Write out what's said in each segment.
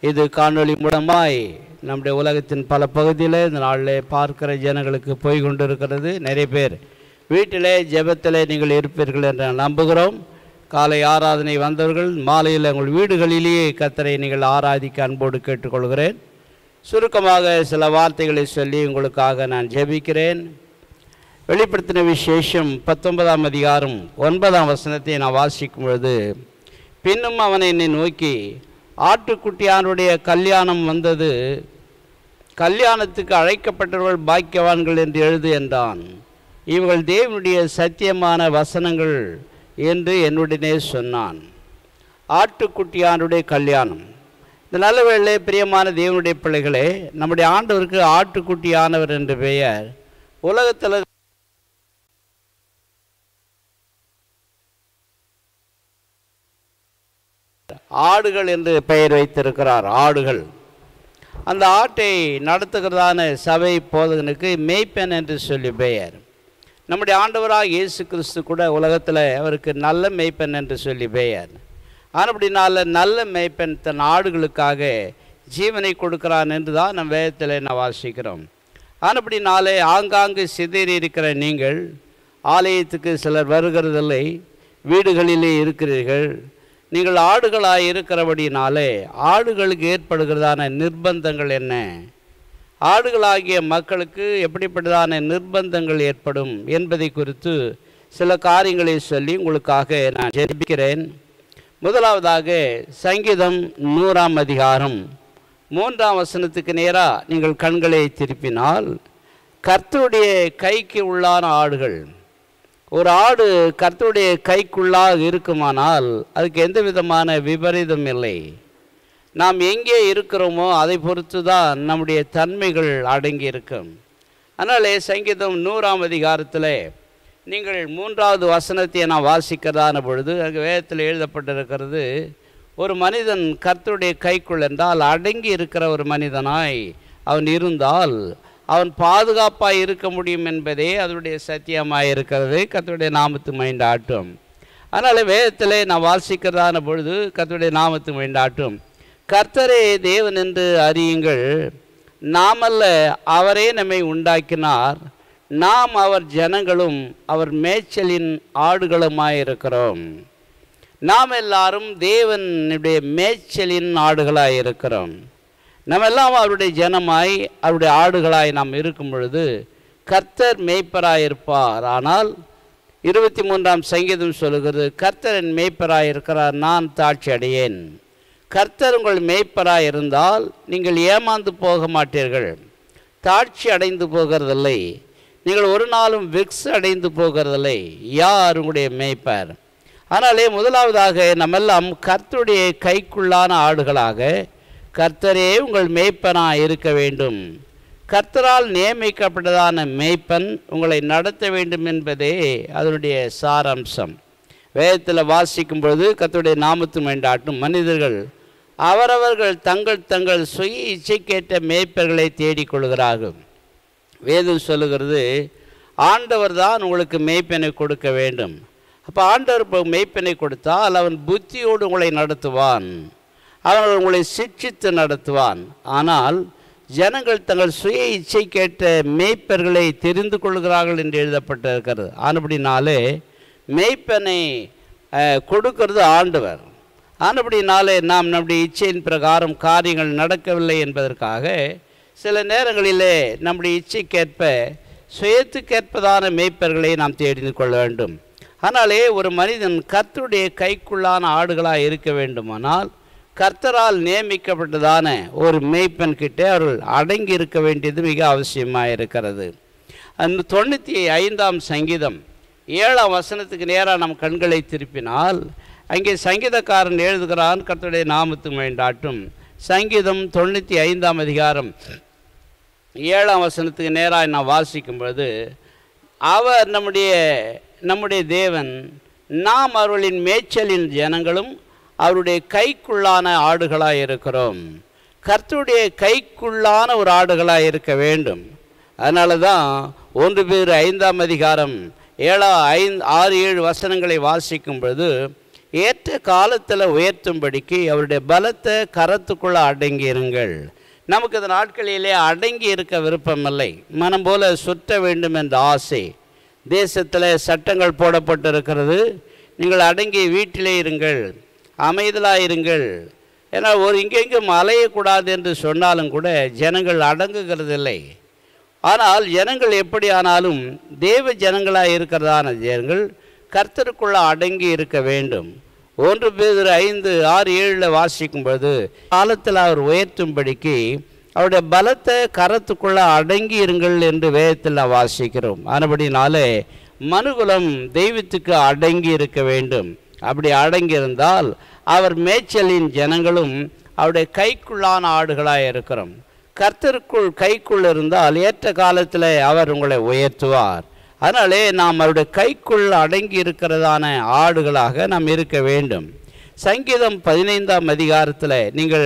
இது காணொளி மூலமாய் நம்முடைய உலகத்தின் பல பகுதியில் இந்த நாளில் பார்க்கிற ஜனங்களுக்கு போய் கொண்டிருக்கிறது. நிறைய பேர் வீட்டிலே ஜெபத்திலே நீங்கள் இருப்பீர்கள் என்று நம்புகிறோம். காலை ஆராதனை வந்தவர்கள் மாலையில் உங்கள் வீடுகளிலேயே கர்த்தரை நீங்கள் ஆராதிக்க அன்போடு கேட்டுக்கொள்கிறேன். சுருக்கமாக சில வார்த்தைகளை சொல்லி உங்களுக்காக நான் ஜெபிக்கிறேன். வெளிப்படுத்தின விசேஷம் 19ஆம் அதிகாரம் 9ஆம் வசனத்தை நான் வாசிக்கும் பொழுது, பின்னும் அவனை என்னை நோக்கி, ஆட்டுக்குட்டியானுடைய கல்யாணம் வந்தது, கல்யாணத்துக்கு அழைக்கப்பட்டவர்கள் பாக்கியவான்கள் என்று எழுது என்றான். இவர்கள் தேவனுடைய சத்தியமான வசனங்கள் என்று என்னுடனே சொன்னான். ஆட்டுக்குட்டியானுடைய கல்யாணம். இந்த நல்ல வேளையிலே பிரியமான தேவனுடைய பிள்ளைகளே, நம்முடைய ஆண்டவருக்கு ஆட்டுக்குட்டியானவர் என்று பெயர். உலகத்தில் ஆடுகள் என்று பெயர் வைத்திருக்கிறார். ஆடுகள். அந்த ஆட்டை நடத்துகிறதான சபை போதகனுக்கு மேய்ப்பன் என்று சொல்லி பெயர். நம்முடைய ஆண்டவராக இயேசு கிறிஸ்து கூட உலகத்தில் அவருக்கு நல்ல மேய்ப்பன் என்று சொல்லி பெயர். அப்படினால நல்ல மேய்ப்பன் தன் ஆடுகளுக்காக ஜீவனை கொடுக்கிறான் என்று தான் நம் வேதத்தில் நான் வாசிக்கிறோம். அப்படினாலே ஆங்காங்கு சிதறி இருக்கிற நீங்கள் ஆலயத்துக்கு சிலர் வருகிறதில்லை, வீடுகளிலே இருக்கிறீர்கள். நீங்கள் ஆடுகளாக இருக்கிறபடினாலே ஆடுகளுக்கு ஏற்படுகிறதான நிர்பந்தங்கள் என்ன, ஆடுகளாகிய மக்களுக்கு எப்படிப்பட்டதான நிர்பந்தங்கள் ஏற்படும் என்பதை குறித்து சில காரியங்களை சொல்லி உங்களுக்காக நான் ஜெபிக்கிறேன். முதலாவதாக சங்கீதம் 100ஆம் அதிகாரம் 3ஆம் வசனத்துக்கு நேராக நீங்கள் கண்களை திருப்பினால், கர்த்தருடைய கைக்கு உள்ளான ஆடுகள். ஒரு ஆடு கர்த்தருடைய கைக்குள்ளாக இருக்குமானால் அதுக்கு எந்த விதமான விபரீதம் இல்லை. நாம் எங்கே இருக்கிறோமோ அதை பொறுத்து தான் நம்முடைய தன்மைகள் அடங்கி இருக்கும். அதனாலே சங்கீதம் 100ஆம் அதிகாரத்தில் நீங்கள் 3வது வசனத்தை நான் வாசிக்கிறதான பொழுது அங்கே வேதத்தில் எழுதப்பட்டிருக்கிறது, ஒரு மனிதன் கர்த்தருடைய கைக்குள் என்றால் அடங்கி இருக்கிற ஒரு மனிதனாய் அவன் இருந்தால் அவன் பாதுகாப்பாக இருக்க முடியும் என்பதே அதனுடைய சத்தியமாக இருக்கிறது. கர்த்தருடைய நாமத்து மைண்டாட்டும். அதனால் வேதத்தில் நான் வாசிக்கிறதான பொழுது கர்த்தருடைய நாமத்து மைண்டாட்டும். கர்த்தரே தேவன் என்று அறியுங்கள், நாமல்ல அவரே நம்மை உண்டாக்கினார், நாம் அவர் ஜனங்களும் அவர் மேய்ச்சலின் ஆடுகளுமாயிருக்கிறோம். நாம் எல்லாரும் தேவனுடைய மேய்ச்சலின் ஆடுகளாக இருக்கிறோம். நம்ம எல்லாம் அவருடைய ஜனமாய் அவருடைய ஆடுகளாய் நாம் இருக்கும் பொழுது கர்த்தர் மேய்ப்பராக இருப்பார். ஆனால் 23ஆம் சங்கீதம் சொல்லுகிறது, கர்த்தரின் மேய்ப்பராக இருக்கிறார், நான் தாட்சி அடையேன். கர்த்தர் உங்கள் மேய்ப்பராக இருந்தால் நீங்கள் ஏமாந்து போக மாட்டீர்கள், தாட்சி அடைந்து போகிறதில்லை, நீங்கள் ஒரு நாளும் விக்ஸ் அடைந்து போகிறதில்லை. யார் உங்களுடைய மேய்ப்பர்? ஆனாலே முதலாவதாக நம்மெல்லாம் கர்த்தருடைய கைக்குள்ளான ஆடுகளாக கர்த்தரே உங்கள் மேய்ப்பனாக இருக்க வேண்டும். கர்த்தரால் நியமிக்கப்பட்டதான மேய்ப்பன் உங்களை நடத்த வேண்டும் என்பதே அதனுடைய சாராம்சம். வேதத்தில் வாசிக்கும் பொழுது கர்த்தருடைய நாமத்து மைண்டாட்டும். மனிதர்கள் அவரவர்கள் தங்கள் தங்கள் சுய இச்சைக்கேற்ற மேய்ப்பர்களை தேடிக்கொள்கிறார்கள். வேதம் சொல்லுகிறது, ஆண்டவர் தான் உங்களுக்கு மேய்ப்பனை கொடுக்க வேண்டும். அப்போ ஆண்டவர் இப்போ மேய்ப்பனை கொடுத்தால் அவன் புத்தியோடு உங்களை நடத்துவான், அவன் உங்களை சிட்சித்து நடத்துவான். ஆனால் ஜனங்கள் தங்கள் சுய இச்சை கேட்ட மேய்ப்பர்களை தெரிந்து கொள்கிறார்கள் என்று எழுதப்பட்டிருக்கிறது. ஆனபடினாலே மேய்ப்பனை கொடுக்கிறது ஆண்டவர். ஆனபடினாலே நாம் நம்முடைய இச்சையின் பிரகாரம் காரியங்கள் நடக்கவில்லை என்பதற்காக சில நேரங்களிலே நம்முடைய இச்சைக்கேற்ப சுயத்துக்கேற்பதான மேய்ப்பர்களை நாம் தெரிந்து கொள்ள வேண்டும். ஆனாலே ஒரு மனிதன் கர்த்தருடைய கைக்குள்ளான ஆடுகளாக இருக்க வேண்டுமானால் கர்த்தரால் நியமிக்கப்பட்டதான ஒரு மேய்ப்பன் கிட்டே அவர்கள் அடங்கி இருக்க வேண்டியது மிக அவசியமாக இருக்கிறது. அந்த 95ஆம் சங்கீதம் 7ஆம் வசனத்துக்கு நேராக நம் கண்களை திருப்பினால் அங்கே சங்கீதக்காரன் எழுதுகிறான், கர்த்தருடைய நாமத்து மைண்டாட்டும். சங்கீதம் 95ஆம் அதிகாரம் 7ஆம் வசனத்துக்கு நேராக நான் வாசிக்கும் பொழுது, அவர் நம்முடைய தேவன், நாம் அவர்களின் மேய்ச்சலின் ஜனங்களும் அவருடைய கைக்குள்ளான ஆடுகளாக இருக்கிறோம். கர்த்தருடைய கைக்குள்ளான ஒரு ஆடுகளாக இருக்க வேண்டும். அதனால தான் 1 பேர் 5ஆம் அதிகாரம் 6-7 வசனங்களை வாசிக்கும் பொழுது, ஏற்ற காலத்தில் உயர்த்தும்படிக்கு அவருடைய பலத்தை கரத்துக்குள்ளே அடங்கியிருங்கள். நமக்கு இந்த நாட்களிலே அடங்கி இருக்க விருப்பமில்லை, மனம் போல சுற்ற வேண்டும் என்ற ஆசை. தேசத்தில் சட்டங்கள் போடப்பட்டிருக்கிறது, நீங்கள் அடங்கி வீட்டிலே இருங்கள், அமைதலாக இருங்கள். ஏன்னா இங்கெங்கும் அலையக்கூடாது என்று சொன்னாலும் கூட ஜனங்கள் அடங்குகிறதில்லை. ஆனால் ஜனங்கள் எப்படி ஆனாலும் தேவ ஜனங்களாக இருக்கிறதான ஜனங்கள் கர்த்தருக்குள்ளே அடங்கி இருக்க வேண்டும். 1 பேதுரு 5:6-7 வாசிக்கும்போது காலத்தில் அவர் உயர்த்தும்படிக்கு அவருடைய பலத்தை கரத்துக்குள்ளே அடங்கி இருங்கள் என்று வேதத்தில் வாசிக்கிறோம். ஆனபடினாலே மனுகுலம் தெய்வத்துக்கு அடங்கி இருக்க வேண்டும். அப்படி அடங்கியிருந்தால் அவர் மேய்ச்சலின் ஜனங்களும் அவருடைய கைக்குள்ளான ஆடுகளாக இருக்கிறோம். கர்த்தருக்குள் கைக்குள் இருந்தால் ஏற்ற காலத்தில் அவர் உங்களை உயர்த்துவார். அதனாலே நாம் அவருடைய கைக்குள் அடங்கி இருக்கிறதான ஆடுகளாக நாம் இருக்க வேண்டும். சங்கீதம் 15ஆம் அதிகாரத்தில் நீங்கள்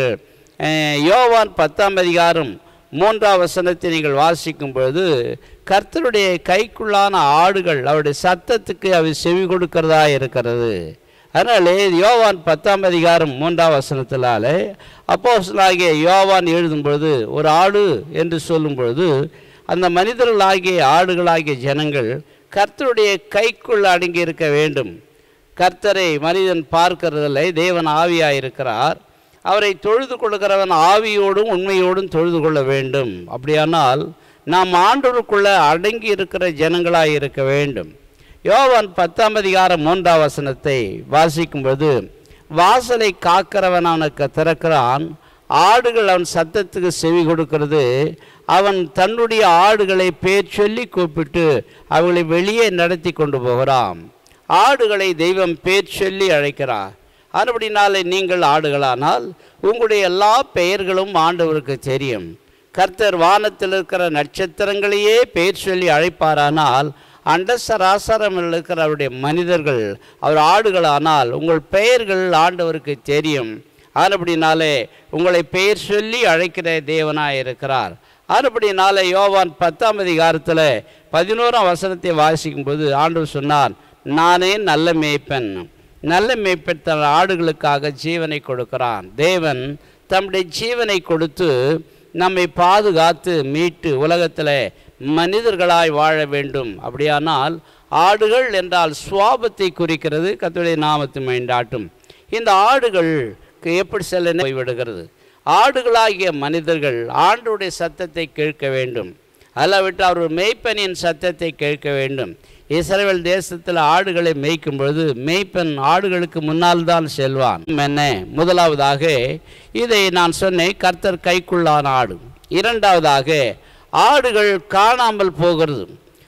யோவான் 10ஆம் அதிகாரம் 3ஆம் வசனத்தை நீங்கள் வாசிக்கும் பொழுது கர்த்தருடைய கைக்குள்ளான ஆடுகள் அவருடைய சத்தத்துக்கு அவை செவி கொடுக்கிறதா இருக்கிறது. அதனாலே யோவான் 10ஆம் அதிகாரம் 3ஆம் வசனத்தினாலே அப்போஸ்தலனாகிய யோவான் எழுதும்பொழுது ஒரு ஆடு என்று சொல்லும் பொழுது அந்த மனிதர்களாகிய ஆடுகளாகிய ஜனங்கள் கர்த்தருடைய கைக்குள் அடங்கி இருக்க வேண்டும். கர்த்தரை மனிதன் பார்க்கிறதில்லை, தேவன் ஆவியாக இருக்கிறார். அவரை தொழுது கொள்கிறவன் ஆவியோடும் உண்மையோடும் தொழுது கொள்ள வேண்டும். அப்படியானால் நாம் ஆண்டவருக்குள்ளே அடங்கி இருக்கிற ஜனங்களாக இருக்க வேண்டும். யோவான் 10ஆம் அதிகாரம் 3ஆம் வசனத்தை வாசிக்கும்போது வாசலை காக்கிறவன் அவனுக்கு திறக்கிறான், ஆடுகள் அவன் சத்தத்துக்கு செவி கொடுக்கிறது, அவன் தன்னுடைய ஆடுகளை பேர் சொல்லி கூப்பிட்டு அவர்களை வெளியே நடத்தி கொண்டு போகிறான். ஆடுகளை தெய்வம் பேர் சொல்லி அழைக்கிறார். அதுபடினாலே நீங்கள் ஆடுகளானால் உங்களுடைய எல்லா பெயர்களும் ஆண்டவருக்கு தெரியும். கர்த்தர் வானத்தில் இருக்கிற நட்சத்திரங்களையே பெயர் சொல்லி அழைப்பாரானால் அண்ட சராசரமில் இருக்கிற அவருடைய மனிதர்கள் அவர் ஆடுகளானால் உங்கள் பெயர்கள் ஆண்டவருக்கு தெரியும். அதுபடினாலே உங்களை பெயர் சொல்லி அழைக்கிற தேவனாக இருக்கிறார். அதுபடினாலே யோவான் 10ஆம் அதிகாரத்தில் 11ஆம் வசனத்தை வாசிக்கும்போது ஆண்டவர் சொன்னார், நானே நல்ல மேய்ப்பன், நல்ல மேய்ப்பன் தன் ஆடுகளுக்காக ஜீவனை கொடுக்கிறான். தேவன் தம்முடைய ஜீவனை கொடுத்து நம்மை பாதுகாத்து மீட்டு உலகத்தில் மனிதர்களாய் வாழ வேண்டும். அப்படியானால் ஆடுகள் என்றால் சுவாபத்தை குறிக்கிறது. கர்த்தருடைய நாமத்தை மகிமையாட்டும். இந்த ஆடுகள் எப்படி செல்ல போய்விடுகிறது? ஆடுகளாகிய மனிதர்கள் ஆண்டவருடைய சத்தத்தை கேட்க வேண்டும், அல்லாவிட்டு அவர் மேய்ப்பனின் சத்தத்தை கேட்க வேண்டும். இஸ்ரவேல் தேசத்தில் ஆடுகளை மேய்க்கும் பொழுது மேய்ப்பன் ஆடுகளுக்கு முன்னால் தான் செல்வான். என்ன? முதலாவதாக இதை நான் சொன்னேன், கர்த்தர் கைக்குள்ளான ஆடு. இரண்டாவதாக ஆடுகள் காணாமல் போகிறது.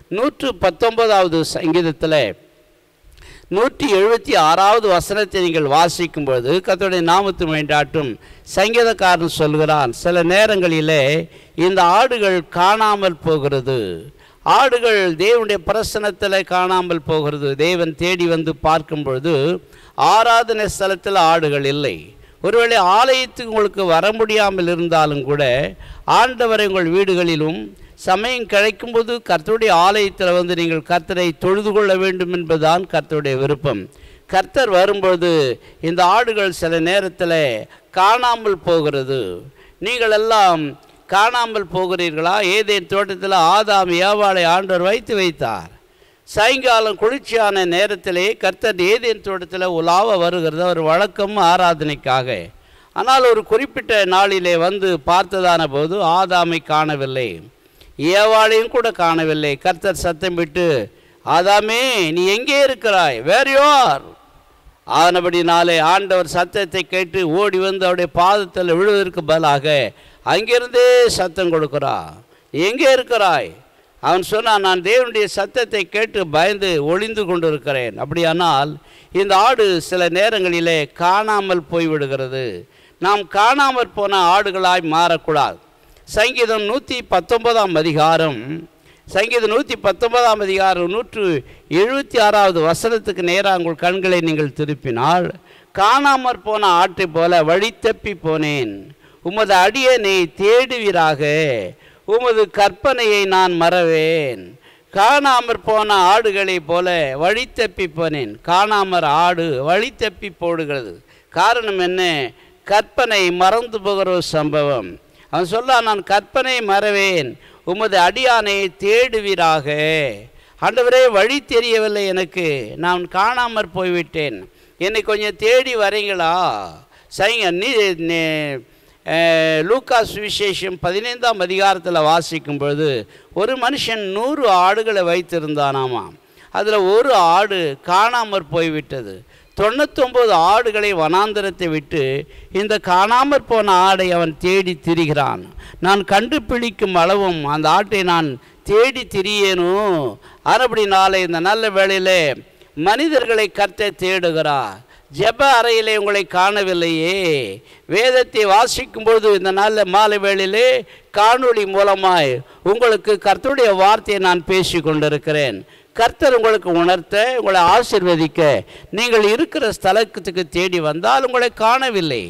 119வது சங்கீதத்தில் 176வது வசனத்தை நீங்கள் வாசிக்கும்போது கர்த்தருடைய நாமத்தை மகிமையாட்டும் சங்கீதக்காரன் சொல்கிறான், சில நேரங்களிலே இந்த ஆடுகள் காணாமல் போகிறது. ஆடுகள் தேவனுடைய பிரசன்னத்தில் காணாமல் போகிறது. தேவன் தேடி வந்து பார்க்கும் பொழுது ஆராதனை ஸ்தலத்தில் ஆடுகள் இல்லை. ஒருவேளை ஆலயத்துக்கு உங்களுக்கு வர முடியாமல் இருந்தாலும் கூட ஆண்டவரை உங்கள் வீடுகளிலும் சமயம் கிடைக்கும்போது கர்த்தருடைய ஆலயத்தில் வந்து நீங்கள் கர்த்தரை தொழுது கொள்ள வேண்டும் என்பதுதான் கர்த்தருடைய விருப்பம். கர்த்தர் வரும்பொழுது இந்த ஆடுகள் சில நேரத்தில் காணாமல் போகிறது. நீங்கள் எல்லாம் காணாமல் போகிறீர்களா? ஏதேன் தோட்டத்தில் ஆதாம் ஏவாளை ஆண்டவர் வைத்தார். சாயங்காலம் குளிர்ச்சியான நேரத்திலே கர்த்தர் ஏதேன் தோட்டத்தில் உலாவ வருகிறது, ஒரு வழக்கம் ஆராதனைக்காக. ஆனால் ஒரு குறிப்பிட்ட நாளிலே வந்து பார்த்ததான போது ஆதாமை காணவில்லை, ஏவாளையும் கூட காணவில்லை. கர்த்தர் சத்தமிட்டு, ஆதாமே நீ எங்கே இருக்கிறாய்? வேர் யூ ஆர். ஆனபடினாலே ஆண்டவர் சத்தத்தை கேட்டு ஓடி வந்து அவருடைய பாதத்தில் விழுவதற்கு பதிலாக அங்கிருந்தே சத்தம் கொடுக்கிறார், எங்கே இருக்கிறாய்? அவன் சொன்னான், நான் தேவனுடைய சத்தத்தை கேட்டு பயந்து ஒளிந்து கொண்டிருக்கிறேன். அப்படியானால் இந்த ஆடு சில நேரங்களிலே காணாமல் போய்விடுகிறது. நாம் காணாமல் போன ஆடுகளாய் மாறக்கூடாது. சங்கீதம் 119ஆம் அதிகாரம் 176வது வசனத்துக்கு நேராக உங்கள் கண்களை நீங்கள் திருப்பினால், காணாமற் போன ஆட்டை போல வழி தப்பி போனேன், உமது அடியனை தேடுவீராக, உமது கற்பனையை நான் மறவேன். காணாமற் போன ஆடுகளைப் போல வழி தப்பி போனேன். காணாமற் ஆடு வழி தப்பி போடுகிறது. காரணம் என்ன? கற்பனை மறந்து போகிற ஒரு சம்பவம். அவன் சொல்ல, நான் கற்பனை மறவேன், உமது அடியானை தேடுவீராக. ஆண்டவரே, வழி தெரியவில்லை எனக்கு, நான் காணாமற் போய்விட்டேன், என்னை கொஞ்சம் தேடி வரீங்களா? லூக்கா சுவிசேஷம் 15ஆம் அதிகாரத்தில் வாசிக்கும் பொழுது ஒரு மனுஷன் 100 ஆடுகளை வைத்திருந்தானாமா. அதில் ஒரு ஆடு காணாமற் போய்விட்டது. 99 ஆடுகளை வனாந்தரத்தை விட்டு இந்த காணாமற் போன ஆடை அவன் தேடி திரிகிறான். நான் கண்டுபிடிக்கும் அளவும் அந்த ஆட்டை நான் தேடி திரியேனோ. அப்படினாலே இந்த நல்ல வேளையிலே மனிதர்களை கர்த்தர் தேடுகிறார். ஜெப அறையிலே உங்களை காணவில்லையே, வேதத்தை வாசிக்கும்போது இந்த நல்ல மாலை வேளையிலே காணொளி மூலமாய் உங்களுக்கு கர்த்தருடைய வார்த்தையை நான் பேசி கொண்டிருக்கிறேன். கர்த்தர் உங்களுக்கு உணர்த்த, உங்களை ஆசீர்வதிக்க நீங்கள் இருக்கிற ஸ்தலத்துக்கு தேடி வந்தால் உங்களை காணவில்லை.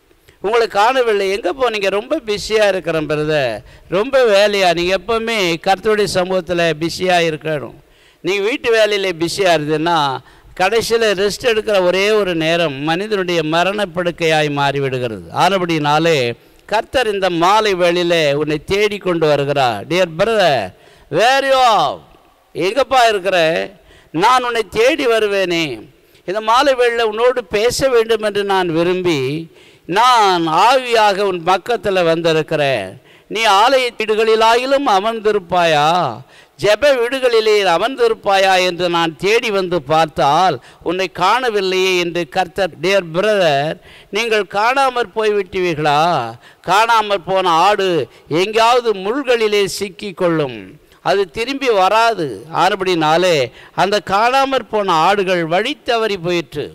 எங்கே போனீங்க? ரொம்ப பிஸியாக இருக்கிறேன் பிரதர், ரொம்ப வேலையா? நீங்கள் எப்போவுமே கர்த்தருடைய சமூகத்தில் பிஸியாக இருக்கணும். நீங்கள் வீட்டு வேலையில் பிஸியாக இருந்ததுன்னா கடைசியில் ரெஸ்ட் எடுக்கிற ஒரே ஒரு நேரம் மனிதனுடைய மரணப்படுக்கையாய் மாறிவிடுகிறது. ஆனபடினாலே கர்த்தர் இந்த மாலை வேளையில் உன்னை தேடி கொண்டு வருகிறார். Dear brother, where you are? எங்கப்பா இருக்கிற? நான் உன்னை தேடி வருவேனே. இந்த மாலை வேளையில் உன்னோடு பேச வேண்டும் என்று நான் விரும்பி நான் ஆவியாக உன் பக்கத்தில் வந்திருக்கிறேன். நீ ஆலய வீடுகளிலாயிலும் அமர்ந்திருப்பாயா, ஜெப வீடுகளிலே அமர்ந்திருப்பாயா என்று நான் தேடி வந்து பார்த்தால் உன்னை காணவில்லையே என்று கர்த்தர். டியர் பிரதர், நீங்கள் காணாமற் போய்விட்டீர்களா? காணாமற் போன ஆடு எங்கேயாவது முள்களிலே சிக்கி கொள்ளும், அது திரும்பி வராது. ஆனபடினாலே அந்த காணாமற் போன ஆடுகள் வழி தவறி போயிற்று.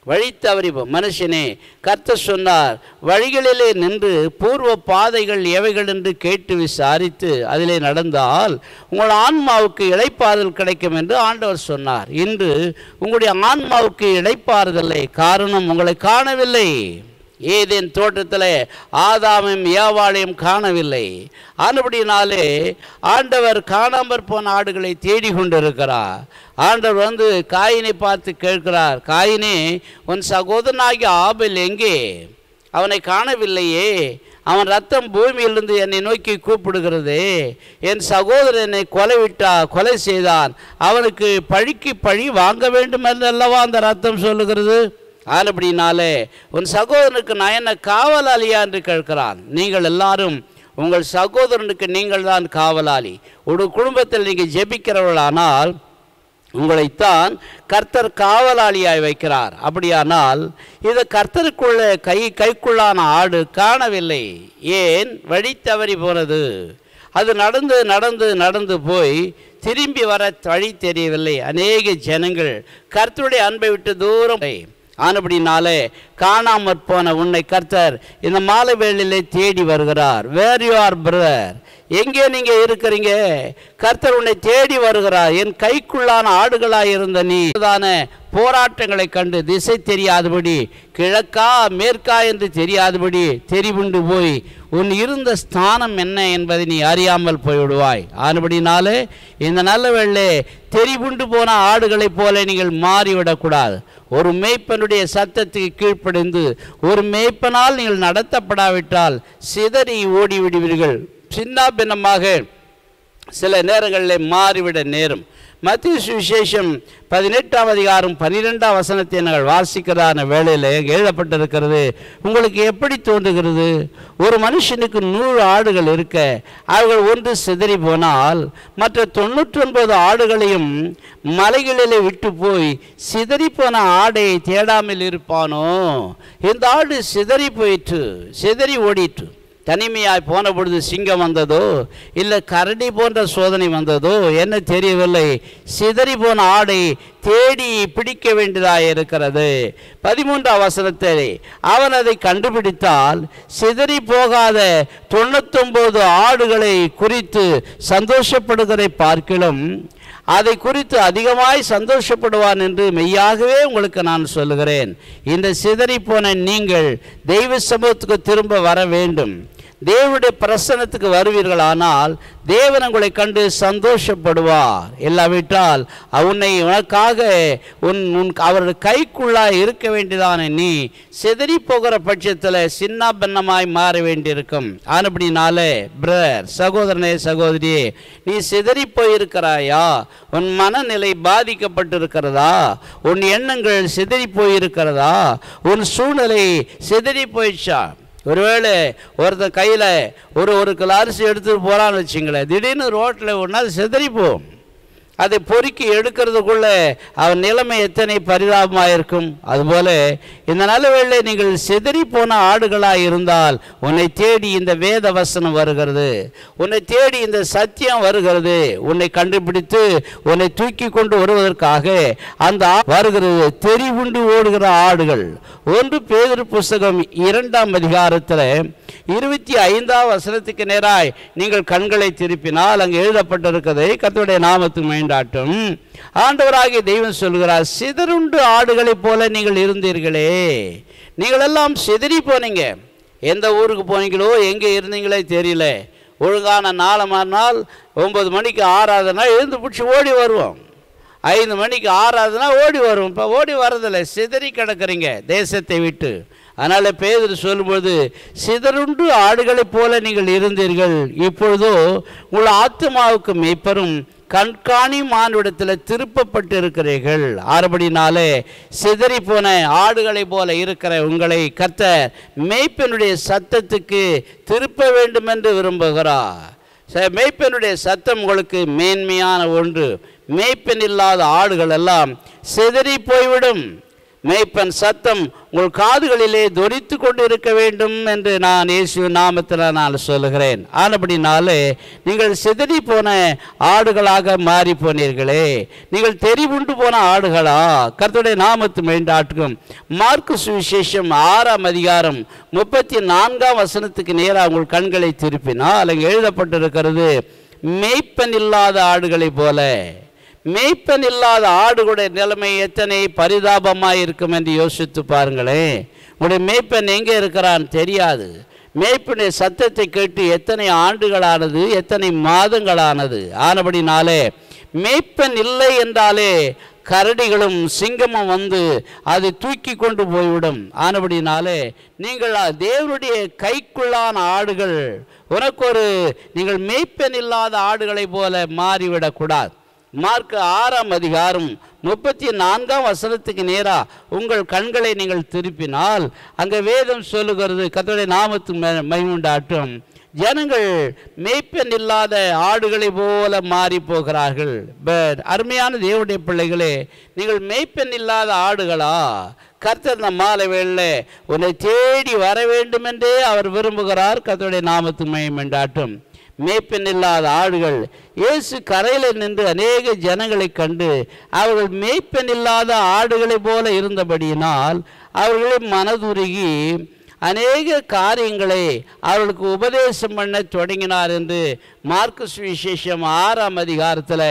மனுஷனே, கர்த்தர் சொன்னார், வழிகளிலே நின்று பூர்வ பாதைகள் எவைகள் என்று கேட்டு விசாரித்து அதிலே நடந்தால் உங்கள் ஆன்மாவுக்கு இளைப்பாறுதல் கிடைக்கும் என்று ஆண்டவர் சொன்னார். இன்று உங்களுடைய ஆன்மாவுக்கு இளைப்பாறுதலை காரணம் உங்களை காணவில்லை. ஏதேன் தோட்டத்தில் ஆதாமையும் ஏவாளையும் காணவில்லை. ஆனபடினாலே ஆண்டவர் காணாமற் போன ஆடுகளை தேடி கொண்டிருக்கிறார். ஆண்டவர் வந்து காயினை பார்த்து கேட்கிறார், காயினே, உன் சகோதரனாகிய ஆபேல் எங்கே? அவனை காணவில்லையே. அவன் ரத்தம் பூமியிலிருந்து என்னை நோக்கி கூப்பிடுகிறது. என் சகோதரனை கொலை செய்தான், அவனுக்கு பழிக்கு பழி வாங்க வேண்டும் என்றல்லவா அந்த ரத்தம் சொல்லுகிறது. ஆனபடினாலே உன் சகோதரனுக்கு நான் என்ன காவலாளியா என்று கேட்கிறான். நீங்கள் எல்லாரும் உங்கள் சகோதரனுக்கு நீங்கள் தான் காவலாளி. ஒரு குடும்பத்தில் நீங்கள் ஜெபிக்கிறவர்களானால் உங்களைத்தான் கர்த்தர் காவலாளியாய் வைக்கிறார். அப்படியானால் இது கர்த்தருக்குள்ள கைக்குள்ளான ஆடு காணவில்லை. ஏன்? வழி தவறி போனது. அது நடந்து போய் திரும்பி வர வழி தெரியவில்லை. அநேக ஜனங்கள் கர்த்தருடைய அன்பை விட்டு தூரம். ஆனபடினாலே காணாமற் போன உன்னை கர்த்தர் இந்த மாலை வேளையிலே தேடி வருகிறார். Where you are brother? எங்கே நீங்கள் இருக்கிறீங்க? கர்த்தர் உன்னை தேடி வருகிறார். என் கைக்குள்ளான ஆடுகளாய் இருந்த நீ போராட்டங்களை கண்டு திசை தெரியாதபடி, கிழக்கா மேற்கா என்று தெரியாதபடி தெரிவுண்டு போய் உன் இருந்த ஸ்தானம் என்ன என்பதை நீ அறியாமல் போய்விடுவாய். ஆனபடினாலே இந்த நல்ல வேளையிலே தெரிவுண்டு போன ஆடுகளைப் போல நீங்கள் மாறிவிடக்கூடாது. ஒரு மேய்ப்பனுடைய சத்தத்துக்கு கீழ்ப்படிந்து ஒரு மேய்ப்பனால் நீங்கள் நடத்தப்படாவிட்டால் சிதறி ஓடிவிடுவீர்கள். சின்ன பின்னமாக சில நேரங்களில் மாறிவிட நேரும். மத்திய சுவிசேஷம் 18ஆம் அதிகாரம் 12ஆம் வசனத்தை நாங்கள் வாசிக்கிறதான வேளையில் எழுதப்பட்டிருக்கிறது. உங்களுக்கு எப்படி தோன்றுகிறது? ஒரு மனுஷனுக்கு 100 ஆடுகள் இருக்க அவர்கள் ஒன்று சிதறி போனால் மற்ற 99 ஆடுகளையும் மலைகளிலே விட்டு போய் சிதறி போன ஆடை தேடாமல் இருப்பானோ? இந்த ஆடு சிதறி போயிற்று, சிதறி ஓடிற்று. தனிமையாய் போன பொழுது சிங்கம் வந்ததோ இல்லை கரடி போன்ற சோதனை வந்ததோ என்ன தெரியவில்லை. சிதறி போன ஆடை தேடி பிடிக்க வேண்டியதாக இருக்கிறது. 13ஆம் வசனத்தில் அவன் அதை கண்டுபிடித்தால் சிதறி போகாத 99 ஆடுகளை குறித்து சந்தோஷப்படுகிறதை பார்க்கிலும் அதை குறித்து அதிகமாய் சந்தோஷப்படுவான் என்று மெய்யாகவே உங்களுக்கு நான் சொல்லுகிறேன். இந்த சிதறி போன நீங்கள் தெய்வ சமூகத்துக்கு திரும்ப வர வேண்டும். தேவனுடைய பிரசன்னத்துக்கு வருவீர்களானால் தேவன் உங்களை கண்டு சந்தோஷப்படுவார். இல்லாவிட்டால் உனக்காக அவருடைய கைக்குள்ளாய் இருக்க வேண்டியதான நீ சிதறி போகிற பட்சத்தில் சின்ன பின்னமாய் மாற வேண்டியிருக்கும். ஆனபடினாலே பிரதர், சகோதரனே, சகோதரியே, நீ சிதறி போயிருக்கிறாயா? உன் மனநிலை பாதிக்கப்பட்டிருக்கிறதா? உன் எண்ணங்கள் சிதறி போயிருக்கிறதா? உன் சூழ்நிலை சிதறி போயிடுச்சா? ஒருவேளை ஒருத்தர் கையில் ஒரு கிலோ அரிசி எடுத்துகிட்டு போகிறான்னு வச்சுங்களேன், திடீர்னு ரோட்டில் ஒன்றா சிதறிப்போம். அதை பொறுக்கி எடுக்கிறதுக்குள்ளே அவன் நிலைமை எத்தனை பரிதாபமாக இருக்கும். அதுபோல் இந்த நல்ல வேளை நீங்கள் சிதறி போன ஆடுகளாக இருந்தால் உன்னை தேடி இந்த வேத வசனம் வருகிறது, உன்னை தேடி இந்த சத்தியம் வருகிறது. உன்னை கண்டுபிடித்து உன்னை தூக்கி கொண்டு வருவதற்காக அந்த வருகிறது தெரிவுண்டு ஓடுகிற ஆடுகள். 1 பேதுரு புஸ்தகம் 2ஆம் அதிகாரத்தில் 25ஆம் வசனத்துக்கு நேராய் நீங்கள் கண்களை திருப்பினால் அங்கு எழுதப்பட்டிருக்கிறதை கர்த்தருடைய நாமத்துக்கு மகிமையுண்டாகட்டும். ஆண்டவராகிய தெய்வம் சொல்கிறார், சிதறுண்டு ஆடுகளைப் போல நீங்கள் இருந்தீர்களே. நீங்கள் எல்லாம் சிதறி போனீங்க. எந்த ஊருக்கு போனீங்களோ, எங்கே இருந்தீங்களே தெரியல. ஒழுங்கான நாளை மறுநாள் 9 மணிக்கு ஆராதனா எழுந்து பிடிச்சி ஓடி வருவோம். 5 மணிக்கு ஆராதனா ஓடி வருவோம். இப்போ ஓடி வர்றதில்லை, சிதறி கிடக்குறீங்க தேசத்தை விட்டு. அதனால் பேதுரு சொல்லும்போது, சிதறுண்டு ஆடுகளைப் போல நீங்கள் இருந்தீர்கள், இப்பொழுதோ உங்கள் ஆத்துமாவுக்கு மேய்ப்பரும் கண்காணிமானிடத்தில் திருப்பப்பட்டு இருக்கிறீர்கள். ஆறுபடினாலே சிதறி போன ஆடுகளைப் போல இருக்கிற உங்களை கர்த்தர் மேய்ப்பனுடைய சத்தத்துக்கு திருப்ப வேண்டும் என்று விரும்புகிறார். மேய்ப்பனுடைய சத்தம் உங்களுக்கு மேன்மையான ஒன்று. மேய்ப்பன் இல்லாத ஆடுகள் எல்லாம் சிதறி போய்விடும். மேய்ப்பன் சத்தம் உங்கள் காதுகளிலே தொனித்து கொண்டு இருக்க வேண்டும் என்று நான் இயேசு நாமத்தில் நான் சொல்லுகிறேன். ஆனபடினாலே நீங்கள் சிதறி போன ஆடுகளாக மாறி போனீர்களே. நீங்கள் தெரிவுண்டு போன ஆடுகளா? கர்த்தருடைய நாமத்து மேண்டாட்டும். மார்க்கு சுவிசேஷம் 6ஆம் அதிகாரம் 34ஆம் வசனத்துக்கு நேராக உங்கள் கண்களை திருப்பினால் அங்கே எழுதப்பட்டிருக்கிறது, மேய்ப்பன் இல்லாத ஆடுகளைப் போல. மேய்ப்பன் இல்லாத ஆடுகளுடைய நிலைமை எத்தனை பரிதாபமாக இருக்கும் என்று யோசித்து பாருங்களேன். உங்களுடைய மேய்ப்பன் எங்கே இருக்கிறான்னு தெரியாது. மேய்ப்பனுடைய சத்தத்தை கேட்டு எத்தனை ஆண்டுகளானது, எத்தனை மாதங்களானது. ஆனபடினாலே மேய்ப்பன் இல்லை என்றாலே கரடிகளும் சிங்கமும் வந்து அதை தூக்கி கொண்டு போய்விடும். ஆனபடினாலே நீங்கள் தேவனுடைய கைக்குள்ளான ஆடுகள். நீங்கள் மேய்ப்பன் இல்லாத ஆடுகளை போல மாறிவிடக்கூடாது. மார்க்கு 6ஆம் அதிகாரம் 34ஆம் வசனத்துக்கு நேராக உங்கள் கண்களை நீங்கள் திருப்பினால் அங்கே வேதம் சொல்லுகிறது, கர்த்தருடைய நாமத்துக்கு மகிமையுண்டாகட்டும், ஜனங்கள் மேய்ப்பன் இல்லாத ஆடுகளை போல மாறி போகிறார்கள். பட் அருமையான தேவனுடைய பிள்ளைகளே, நீங்கள் மேய்ப்பன் இல்லாத ஆடுகளா? கர்த்தர் இந்த மாலை வேளையில் உன்னை தேடி வர வேண்டும் என்றே அவர் விரும்புகிறார். கர்த்தருடைய நாமத்துக்கு மகிமையுண்டாகட்டும். மேய்ப்பன் இல்லாத ஆடுகள். இயேசு கரையில் நின்று அநேக ஜனங்களை கண்டு அவர்கள் மேய்ப்பன் இல்லாத ஆடுகளைப் போல இருந்தபடியினால் அவர்களை மனதுருகி அநேக காரியங்களை அவர்களுக்கு உபதேசம் பண்ண தொடங்கினார் என்று மார்க்கு சுவிசேஷம் 6ஆம் அதிகாரத்தில்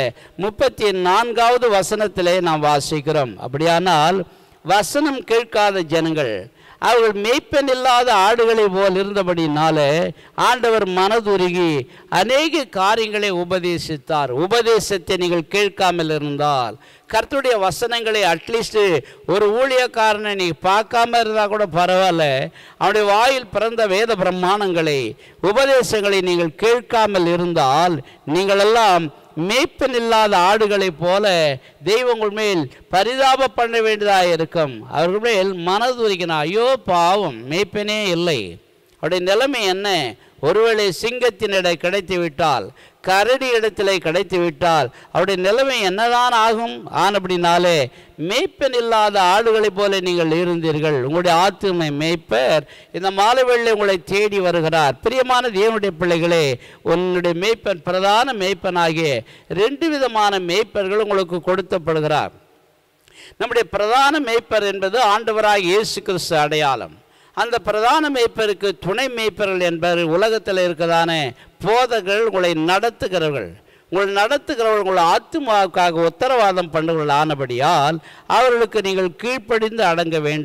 34ஆவது வசனத்திலே நாம் வாசிக்கிறோம். அப்படியானால் வசனம் கேட்காத ஜனங்கள் அவர்கள் மேய்ப்பன் இல்லாத ஆடுகளை போல் இருந்தபடினால ஆண்டவர் மனதுருகி அநேக காரியங்களை உபதேசித்தார். உபதேசத்தை நீங்கள் கேட்காமல் இருந்தால், கர்த்தருடைய வசனங்களை அட்லீஸ்ட் ஒரு ஊழியக்காரனை நீ பார்க்காம இருந்தால் கூட பரவாயில்ல, அவனுடைய வாயில் பிறந்த வேத பிரமாணங்களை உபதேசங்களை நீங்கள் கேட்காமல் இருந்தால் நீங்கள் எல்லாம் மேய்ப்பன் இல்லாத ஆடுகளைப் போல தெய்வங்கள் மேல் பரிதாபம் பண்ண வேண்டியதாக இருக்கும். அவர்கள் மேல் மனதுருகினா, ஐயோ பாவம், மேய்ப்பனே இல்லை. அவருடைய நிலைமை என்ன? ஒருவேளை சிங்கத்தினிடை கிடைத்து விட்டால், கரடி இடத்திலே கிடைத்து விட்டால் அவருடைய நிலைமை என்னதான் ஆகும்? ஆனபடினாலே மேய்ப்பன் இல்லாத ஆடுகளைப் போல நீங்கள் இருந்தீர்கள். உங்களுடைய ஆத்துமை மேய்ப்பர் இந்த மாலை வேளையில் உங்களை தேடி வருகிறார். பிரியமான தேவனுடைய பிள்ளைகளே, உன்னுடைய மேய்ப்பன், பிரதான மேய்ப்பனாகிய 2 விதமான மேய்ப்பர்கள் உங்களுக்கு கொடுக்கப்படுகிறார். நம்முடைய பிரதான மேய்ப்பர் என்பது ஆண்டவராகிய இயேசு கிறிஸ்து அடையாளம். அந்த பிரதான மேய்ப்பருக்கு துணை மேய்ப்பர்கள் என்பவர் உலகத்தில் இருக்கிறதான போதகர்கள், உங்களை நடத்துகிறவர்கள். உங்கள் ஆத்துமாவுக்காக உத்தரவாதம் பண்ணுவர்கள் ஆனபடியால் அவர்களுக்கு நீங்கள் கீழ்ப்படிந்து அடங்க வேண்டும்.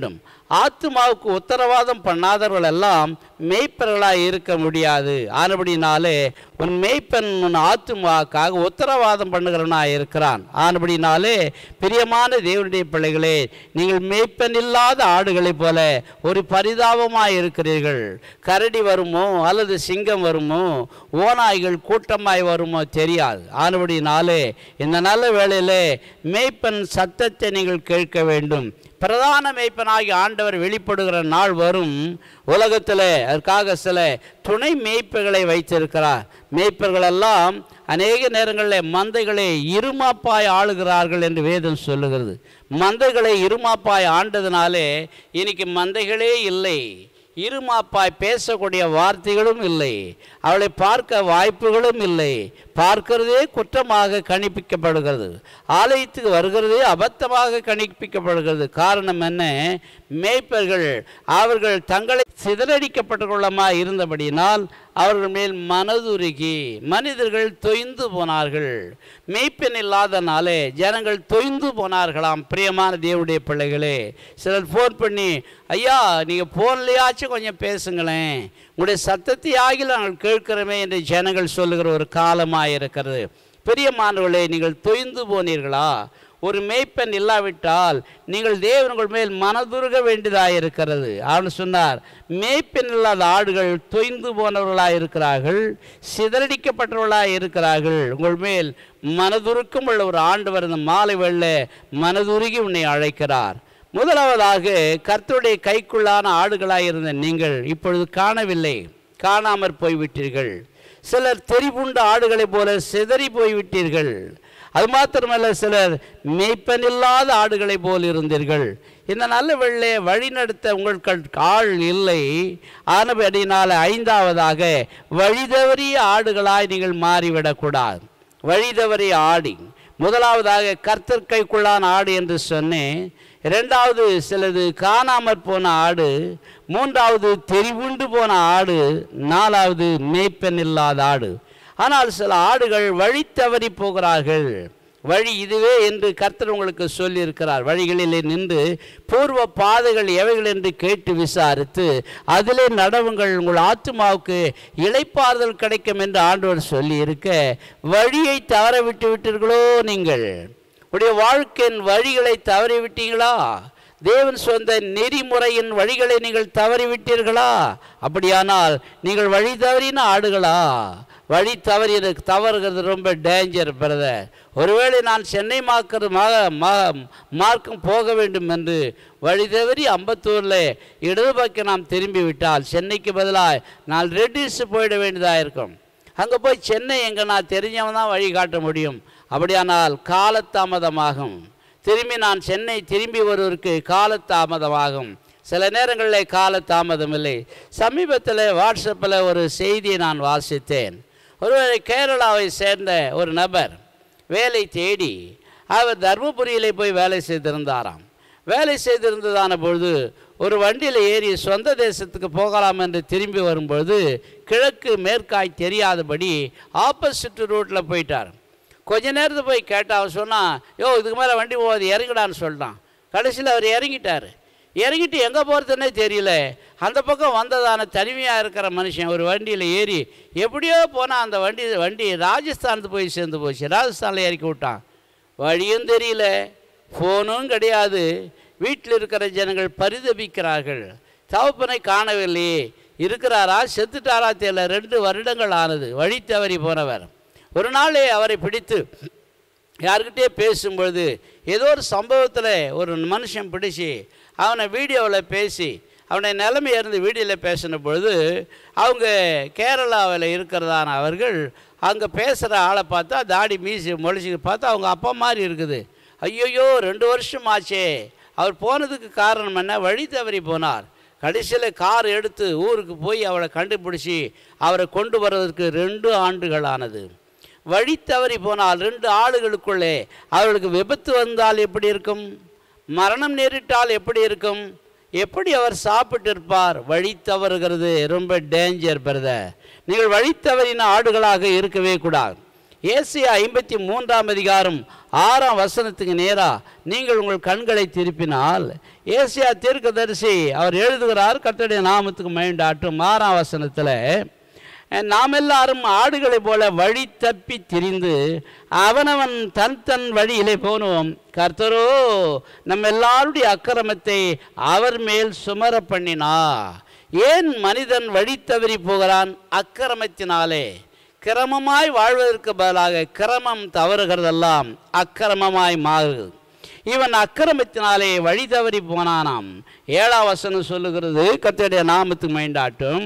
ஆத்துமாவுக்கு உத்தரவாதம் பண்ணாதவர்கள் எல்லாம் மேய்ப்பர்களாக இருக்க முடியாது. ஆனபடினாலே உன் மேய்ப்பன் உன் ஆத்துமாவுக்காக உத்தரவாதம் பண்ணுகிறவனாக இருக்கிறான். ஆனபடினாலே பிரியமான தேவனுடைய பிள்ளைகளே, நீங்கள் மேய்ப்பன் இல்லாத ஆடுகளைப் போல ஒரு பரிதாபமாக இருக்கிறீர்கள். கரடி வருமோ அல்லது சிங்கம் வருமோ, ஓநாய்கள் கூட்டமாய் வருமோ தெரியாது. ஆனபடினாலே இந்த நல்ல வேளையிலே மேய்ப்பன் சத்தத்தை நீங்கள் கேட்க வேண்டும். பிரதான மேய்ப்பனாகி ஆண்டவர் வெளிப்படுகிற நாள் வரும். உலகத்தில் அதற்காக சில துணை மேய்ப்புகளை வைத்திருக்கிறார். மேய்ப்பர்களெல்லாம் அநேக நேரங்களில் மந்தைகளை இருமாப்பாய் ஆளுகிறார்கள் என்று வேதம் சொல்லுகிறது. மந்தைகளை இருமாப்பாய் ஆண்டதுனாலே இன்னைக்கு மந்தைகளே இல்லை. இருமாப்பாய் பேசக்கூடிய வார்த்தைகளும் இல்லை. அவளை பார்க்க வாய்ப்புகளும் இல்லை. பார்க்கிறதே குற்றமாக கணிப்பிக்கப்படுகிறது. ஆலயத்துக்கு வருகிறதே அபத்தமாக கணிப்பிக்கப்படுகிறது. காரணம் என்ன? மேய்ப்பர்கள் அவர்கள் தங்களை சிதறடிக்கப்பட்டுள்ளமாக இருந்தபடியினால் அவர்கள் மேல் மனதுருகி மனிதர்கள் தொய்ந்து போனார்கள். மேய்ப்பன் இல்லாதனாலே ஜனங்கள் தொய்ந்து போனார்களாம். பிரியமான தேவனுடைய பிள்ளைகளே, சிலர் ஃபோன் பண்ணி, ஐயா நீங்கள் ஃபோன்லையாச்சும் கொஞ்சம் பேசுங்களேன், உங்களுடைய சத்தத்தை ஆகில நாங்கள் கேட்கிறோமே என்று ஜனங்கள் சொல்லுகிற ஒரு காலமாக இருக்கிறது. பிரியமானவர்களே, நீங்கள் தொய்ந்து போனீர்களா? ஒரு மேய்ப்பன் இல்லாவிட்டால் நீங்கள் தேவனுங்கள் மேல் மனதுருக வேண்டியதாக இருக்கிறது. அவன் சொன்னார், மேய்ப்பன் இல்லாத ஆடுகள் தொய்ந்து போனவர்களாக இருக்கிறார்கள், சிதறடிக்கப்பட்டவர்களாக இருக்கிறார்கள். உங்கள் மேல் மனதுருக்கம் உள்ள ஒரு ஆண்டவர் இந்த மாலை வெள்ள மனதுருகி உன்னை அழைக்கிறார். முதலாவதாக, கர்த்தருடைய கைக்குள்ளான ஆடுகளாக இருந்த நீங்கள் இப்பொழுது காணவில்லை, காணாமற் போய்விட்டீர்கள். சிலர் தெரிபுண்ட ஆடுகளைப் போல சிதறி போய்விட்டீர்கள். அது மாத்திரமல்ல, சிலர் மேய்ப்பன் இல்லாத ஆடுகளை போல் இருந்தீர்கள். இந்த நல்ல வெள்ளை வழி நடத்த உங்களுக்கு ஆள் இல்லை. ஆனபடினால ஐந்தாவதாக, வழிதவறிய ஆடுகளாய் நீங்கள் மாறிவிடக்கூடாது. வழிதவறிய ஆடி, முதலாவதாக கர்த்தர் கைக்குள்ளான ஆடு என்று சொன்னேன். இரண்டாவது சிலது காணாமற் போன ஆடு, மூன்றாவது தெரிவுண்டு போன ஆடு, நாலாவது மேய்ப்பன் இல்லாத ஆடு. ஆனால் சில ஆடுகள் வழி தவறி போகிறார்கள். வழி இதுவே என்று கர்த்தர் உங்களுக்கு சொல்லியிருக்கிறார். வழிகளிலே நின்று பூர்வ பாதைகள் எவைகள் என்று கேட்டு விசாரித்து அதிலே நடவுங்கள், உங்கள் ஆத்துமாவுக்கு இளைப்பாறுதல் கிடைக்கும் என்று ஆண்டவர் சொல்லி இருக்க, வழியை தவற விட்டு விட்டீர்களோ? நீங்கள் உடைய வாழ்க்கையின் வழிகளை தவறிவிட்டீங்களா? தேவன் சொந்த நெறிமுறையின் வழிகளை நீங்கள் தவறிவிட்டீர்களா? அப்படியானால் நீங்கள் வழி தவறின ஆடுகளா? வழி தவறுகிறது ரொம்ப டேஞ்சர் பிரதர். ஒருவேளை நான் சென்னை மார்க்கம் போக வேண்டும் என்று வழி தவறி அம்பத்தூரில் இடது பக்கம் நாம் திரும்பிவிட்டால் சென்னைக்கு பதிலாக நான் ரெட்டிஸ் போயிட வேண்டியதாக இருக்கும். அங்கே போய் சென்னை எங்கே நான் தெரிஞ்சவன் தான் வழி காட்ட முடியும். அப்படியானால் காலதாமதமாகும். திரும்பி நான் சென்னை திரும்பி வருவதற்கு காலதாமதமாகும். சில நேரங்களில் காலதாமதம் இல்லை. சமீபத்தில் வாட்ஸ்அப்பில் ஒரு செய்தியை நான் வாசித்தேன். ஒருவேளை கேரளாவை சேர்ந்த ஒரு நபர் வேலை தேடி அவர் தர்மபுரியிலே போய் வேலை செய்திருந்தாராம். வேலை செய்திருந்ததான பொழுது ஒரு வண்டியில் ஏறி சொந்த தேசத்துக்கு போகலாம் என்று திரும்பி வரும்பொழுது கிழக்கு மேற்காய் தெரியாதபடி ஆப்போசிட் ரூட்டில் போயிட்டார். கொஞ்ச நேரத்துக்கு போய் கேட்டால் அவன் சொன்னான், யோ இதுக்கு மேலே வண்டி போகாது, இறங்கிடான்னு சொல்லிட்டான். கடைசியில் அவர் இறங்கிட்டார். இறங்கிட்டு எங்கே போகிறதுன்னே தெரியல. அந்த பக்கம் வந்ததான தனிமையாக இருக்கிற மனுஷன் ஒரு வண்டியில் ஏறி எப்படியோ போனால் அந்த வண்டி ராஜஸ்தானுக்கு போய் சேர்ந்து போச்சு. ராஜஸ்தானில் இறக்கி விட்டான். வழியும் தெரியல, ஃபோனும் கிடையாது. வீட்டில் இருக்கிற ஜனங்கள் பரிதபிக்கிறார்கள். தகப்பனை காணவில்லையே, இருக்கிறாரா செத்துட்டாரா தெரியல. 2 வருடங்கள் ஆனது. வழி தவறி போனவர். ஒரு நாள் அவரை பிடித்து யாருக்கிட்டே பேசும்பொழுது ஏதோ ஒரு சம்பவத்தில் ஒரு மனுஷன் பிடிச்சி அவனை வீடியோவில் பேசி அவனை நிலைமை இருந்து வீடியோவில் பேசின பொழுது அவங்க கேரளாவில் இருக்கிறதான அவர்கள் அங்கே பேசுகிற ஆளை பார்த்தா தாடி மீசி மொழிச்சி பார்த்தா அவங்க அப்பா மாதிரி இருக்குது. ஐயோயோ 2 வருஷம் ஆச்சே. அவர் போனதுக்கு காரணம் என்ன? வழி தவறி போனார். கடைசியில் கார் எடுத்து ஊருக்கு போய் அவளை கண்டுபிடிச்சி அவரை கொண்டு வருவதற்கு 2 ஆண்டுகள் ஆனது. வழி தவறி போனால் 2 ஆளுகளுக்குள்ளே அவர்களுக்கு விபத்து வந்தால் எப்படி இருக்கும்? மரணம் நேரிட்டால் எப்படி இருக்கும்? எப்படி அவர் சாப்பிட்டு இருப்பார்? வழி தவறுகிறது ரொம்ப டேஞ்சர் பிரதர். நீங்கள் வழி தவறின ஆடுகளாக இருக்கவே கூடாது. ஏசாயா 53:6 நேராக நீங்கள் உங்கள் கண்களை திருப்பினால் ஏசாயா தீர்க்கதரிசி அவர் எழுதுகிறார், கர்த்தருடைய நாமத்துக்கு மகிமையுண்டாகட்டும். 6 நாம் எல்லாரும் ஆடுகளை போல வழி தப்பி திரிந்து அவனவன் தன் வழியிலே போனோம், கர்த்தரோ நம்ம எல்லாருடைய அக்கிரமத்தை அவர் மேல் சுமர பண்ணினா. ஏன் மனிதன் வழி தவறி போகிறான்? அக்கிரமத்தினாலே. கிரமமாய் வாழ்வதற்கு பதிலாக கிரமம் தவறுகிறதெல்லாம் அக்கிரமமாய் மாறுகிறது. இவன் அக்கிரமத்தினாலே வழி தவறி போனானாம். 7 சொல்லுகிறது, கர்த்தருடைய நாமத்துக்கு மகிமையுண்டாகட்டும்.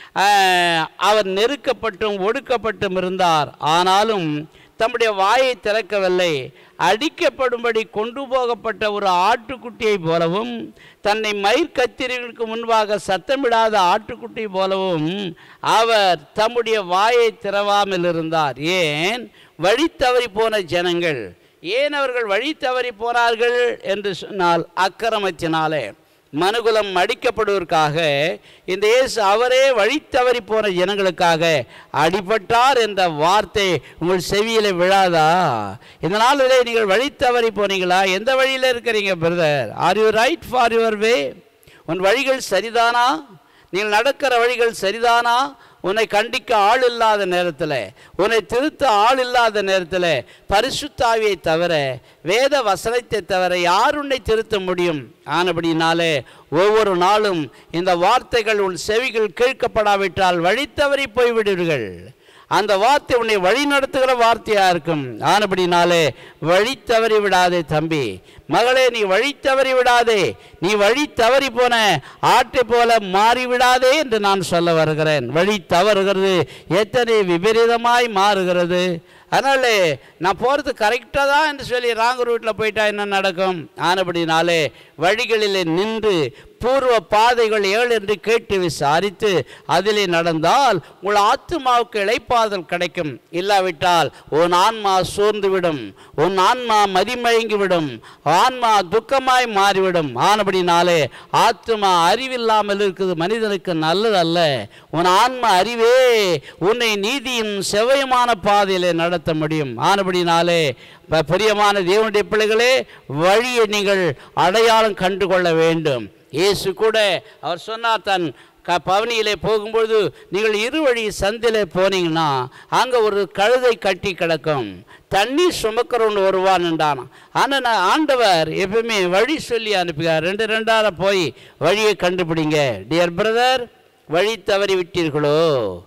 அவர் நெருக்கப்பட்டும் ஒடுக்கப்பட்டும் இருந்தார், ஆனாலும் தம்முடைய வாயை திறக்கவில்லை. அடிக்கப்படும்படி கொண்டு போகப்பட்ட ஒரு ஆட்டுக்குட்டியை போலவும் தன்னை மயிர்கத்திரிகளுக்கு முன்பாக சத்தமிடாத ஆட்டுக்குட்டி போலவும் அவர் தம்முடைய வாயை திறவாமல் இருந்தார். ஏன்? வழி தவறி போன ஜனங்கள். ஏன் அவர்கள் வழி தவறி போனார்கள் என்று சொன்னால் அக்கிரமத்தினாலே. மனுகுலம் அடிக்கப்படுவதற்காக இந்த இயேசு அவரே வழி தவறி போன ஜனங்களுக்காக அடிபட்டார் என்ற வார்த்தை உங்கள் செவியில் விழாதா? இந்த நாளிலே நீங்கள் வழி தவறி போனீங்களா? எந்த வழியில் இருக்கிறீங்க brother? Are you right for your way? உன் வழிகள் சரிதானா? நீங்கள் நடக்கிற வழிகள் சரிதானா? உன்னை கண்டிக்க ஆள் இல்லாத நேரத்தில், உன்னை திருத்த ஆள் இல்லாத நேரத்தில் பரிசுத்த ஆவியை தவிர, வேத வசனத்தை தவிர யார் உன்னை திருத்த முடியும்? ஆனபடினாலே ஒவ்வொரு நாளும் இந்த வார்த்தைகள் உன் செவிகள் கேட்கப்படாவிட்டால் வழி தவறி போய்விடுவீர்கள். அந்த வார்த்தை உன்னை வழி நடத்துகிற வார்த்தையாக இருக்கும். ஆனபடினாலே வழி தவறி விடாதே தம்பி, மகளே, நீ வழி தவறி விடாதே. நீ வழி தவறி போன ஆட்டை போல மாறிவிடாதே என்று நான் சொல்ல வருகிறேன். வழி தவறுகிறது எத்தனை விபரீதமாய் மாறுகிறது. அதனால நான் போகிறது கரெக்டாக தான் என்று சொல்லி ராங் ரூட்டில் போயிட்டா என்ன நடக்கும்? ஆனபடினாலே வழிகளிலே நின்று பூர்வ பாதைகள் 7 என்று கேட்டு விசாரித்து அதிலே நடந்தால் உங்கள் ஆத்மாவுக்கு இளைப்பாறுதல் கிடைக்கும். இல்லாவிட்டால் உன் ஆன்மா சோர்ந்துவிடும், உன் ஆன்மா மதிமயங்கிவிடும், ஆன்மா துக்கமாய் மாறிவிடும். ஆனபடினாலே ஆத்மா அறிவில்லாமல் இருக்குது மனிதனுக்கு நல்லதல்ல. உன் ஆன்மா அறிவே உன்னை நீதியின் செவ்வையமான பாதையிலே நடத்த முடியும். ஆனபடினாலே பிரியமான தேவனுடைய பிள்ளைகளே, வழியை நீங்கள் அடையாளம் கண்டு கொள்ள வேண்டும். இயேசு கூட அவர் சொன்னார், தன் பவனியிலே போகும்பொழுது நீங்கள் இருவழி சந்திலே போனீங்கன்னா அங்கே ஒரு கழுதை கட்டி கிடக்கும், தண்ணீர் சுமக்கிறவன் வருவான் என்றான். ஆனால் ஆண்டவர் எப்பவுமே வழி சொல்லி அனுப்புகிறார். 2 போய் வழியை கண்டுபிடிங்க. டியர் பிரதர், வழி தவறி விட்டீர்களோ?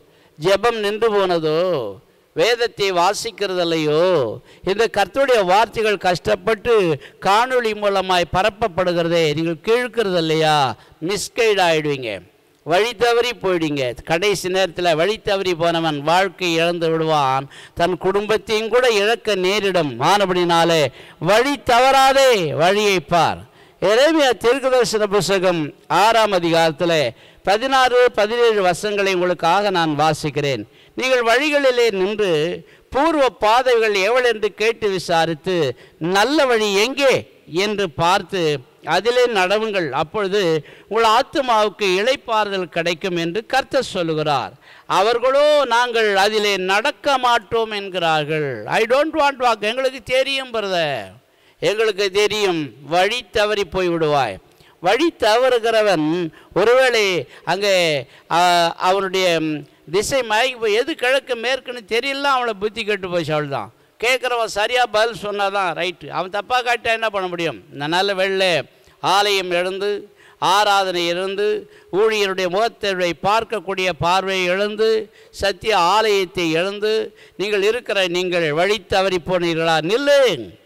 ஜெபம் நின்று போனதோ? வேதத்தை வாசிக்கிறதில்லையோ? இந்த கர்த்தருடைய வார்த்தைகள் கஷ்டப்பட்டு காணொளி மூலமாய் பரப்பப்படுகிறதே, நீங்கள் கேட்கிறது இல்லையா? மிஸ்கைட் ஆகிடுவீங்க, வழி தவறி போயிடுங்க. கடைசி நேரத்தில் வழி தவறி போனவன் வாழ்க்கை இழந்து விடுவான், தன் குடும்பத்தையும் கூட இழக்க நேரிடும். ஆனபடினாலே வழி தவறாதே, வழியை பார். எரேமியா தீர்க்கதரிசன புத்தகம் 6 அதிகாரத்தில் 16-17 வசனங்களை உங்களுக்காக நான் வாசிக்கிறேன். நீங்கள் வழிகளிலே நின்று பூர்வ பாதைகள் எவள் என்று கேட்டு விசாரித்து நல்ல வழி எங்கே என்று பார்த்து அதிலே நடவுங்கள், அப்பொழுது உங்கள் ஆத்மாவுக்கு இளைப்பாறுதல் கிடைக்கும் என்று கர்த்தர் சொல்லுகிறார். அவர்களோ நாங்கள் அதிலே நடக்க மாட்டோம் என்கிறார்கள். I don't want walk. எங்களுக்கு தெரியும் பிரதர், எங்களுக்கு தெரியும், வழி தவறி போய்விடுவாய். வழி தவறுகிறவன் ஒருவேளை அங்கே அவனுடைய திசை மயங்கி எது கிழக்கு மேற்குன்னு தெரியல, அவளை புத்தி கெட்டு போச்சு. அவள் தான் கேட்குறவன் சரியாக பதில் சொன்னால் தான் ரைட்டு. அவன் தப்பாக காட்டா என்ன பண்ண முடியும்? இந்த நல்ல வெள்ளை ஆலயம் எழுந்து, ஆராதனை எழுந்து, ஊழியருடைய முகத்தை பார்க்கக்கூடிய பார்வையை எழுந்து, சத்திய ஆலயத்தை எழுந்து நீங்கள் வழி தவறி போனீர்களா? நில்லு,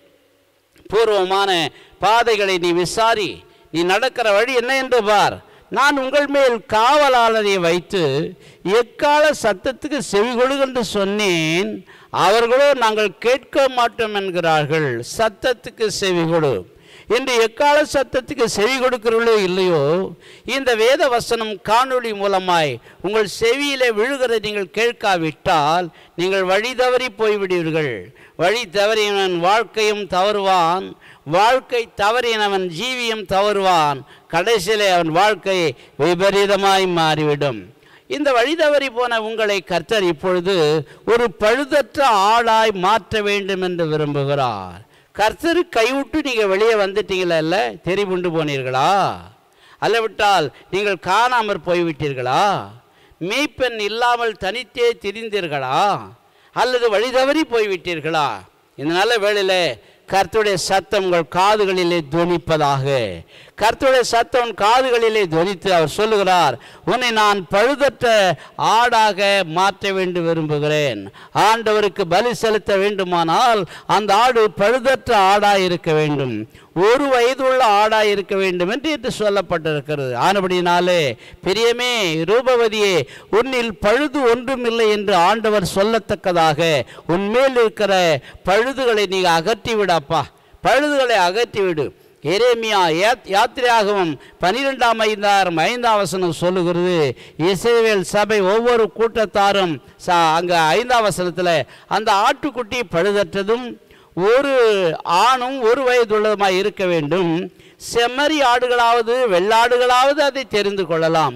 பூர்வமான பாதைகளை நீ விசாரி, நீ நடக்கிற வழி என்ன என்று பார். நான் உங்கள் மேல் காவலாளரை வைத்து எக்கால சத்தத்துக்கு செவி கொடுக்கென்று சொன்னேன், அவர்களோ நாங்கள் கேட்க மாட்டோம் என்கிறார்கள். சத்தத்துக்கு செவி கொடு. இன்று எக்கால சத்தத்துக்கு செவி கொடுக்கிறவர்களோ இல்லையோ, இந்த வேத வசனம் காணொளி மூலமாய் உங்கள் செவியிலே விழுகிறதை நீங்கள் கேட்காவிட்டால் நீங்கள் வழி தவறி போய்விடுவீர்கள். வழி தவறியவன் வாழ்க்கையும் தவறுவான், வாழ்க்கை தவறினவன் ஜீவியம் தவறுவான். கடைசியிலே அவன் வாழ்க்கை விபரீதமாய் மாறிவிடும். இந்த வழி தவறி போன உங்களை கர்த்தர் இப்பொழுது ஒரு பழுதற்ற ஆளாய் மாற்ற வேண்டும் என்று விரும்புகிறார். கர்த்தர் கைவிட்டு நீங்கள் வெளியே வந்துட்டீங்களா, தெரிவுண்டு போனீர்களா, அல்லவிட்டால் நீங்கள் காணாமற் போய்விட்டீர்களா, மேய்ப்பெண் இல்லாமல் தனித்தே திரிந்தீர்களா, அல்லது வழி தவறி போய்விட்டீர்களா? இந்த நல்ல வேளையில் கர்த்தருடைய சத்தம் உங்கள் காதுகளிலே துணிப்பதாக. கர்த்தருடைய சத்தம் காதுகளிலே துணித்து அவர் சொல்லுகிறார், உன்னை நான் பழுதற்ற ஆடாக மாற்ற வேண்டும் விரும்புகிறேன். ஆண்டவருக்கு பலி செலுத்த வேண்டுமானால் அந்த ஆடு பழுதற்ற ஆடாய் இருக்க வேண்டும், 1 வயதுள்ள ஆடாய் இருக்க வேண்டும் என்று சொல்லப்பட்டிருக்கிறது. ஆனபடினாலே பிரியமே, ரூபவதியே, உன்னில் பழுது ஒன்றும் இல்லை என்று ஆண்டவர் சொல்லத்தக்கதாக உன்மேல் இருக்கிற பழுதுகளை நீ அகற்றிவிடப்பா, பழுதுகளை அகற்றிவிடு. எரேமியா யாத்திரையாகவும் 12ஆம் அதிகாரம் 5ஆம் வசனம் சொல்லுகிறது, இஸ்ரவேல் சபை ஒவ்வொரு கூட்டத்தாரும் அங்கே 5ஆம் வசனத்தில் அந்த ஆட்டுக்குட்டி பழுதற்றதும் 1 ஆணும் 1 வயதுள்ளதுமாய் இருக்க வேண்டும், செம்மறி ஆடுகளாவது வெள்ளாடுகளாவது அதை தெரிந்து கொள்ளலாம்.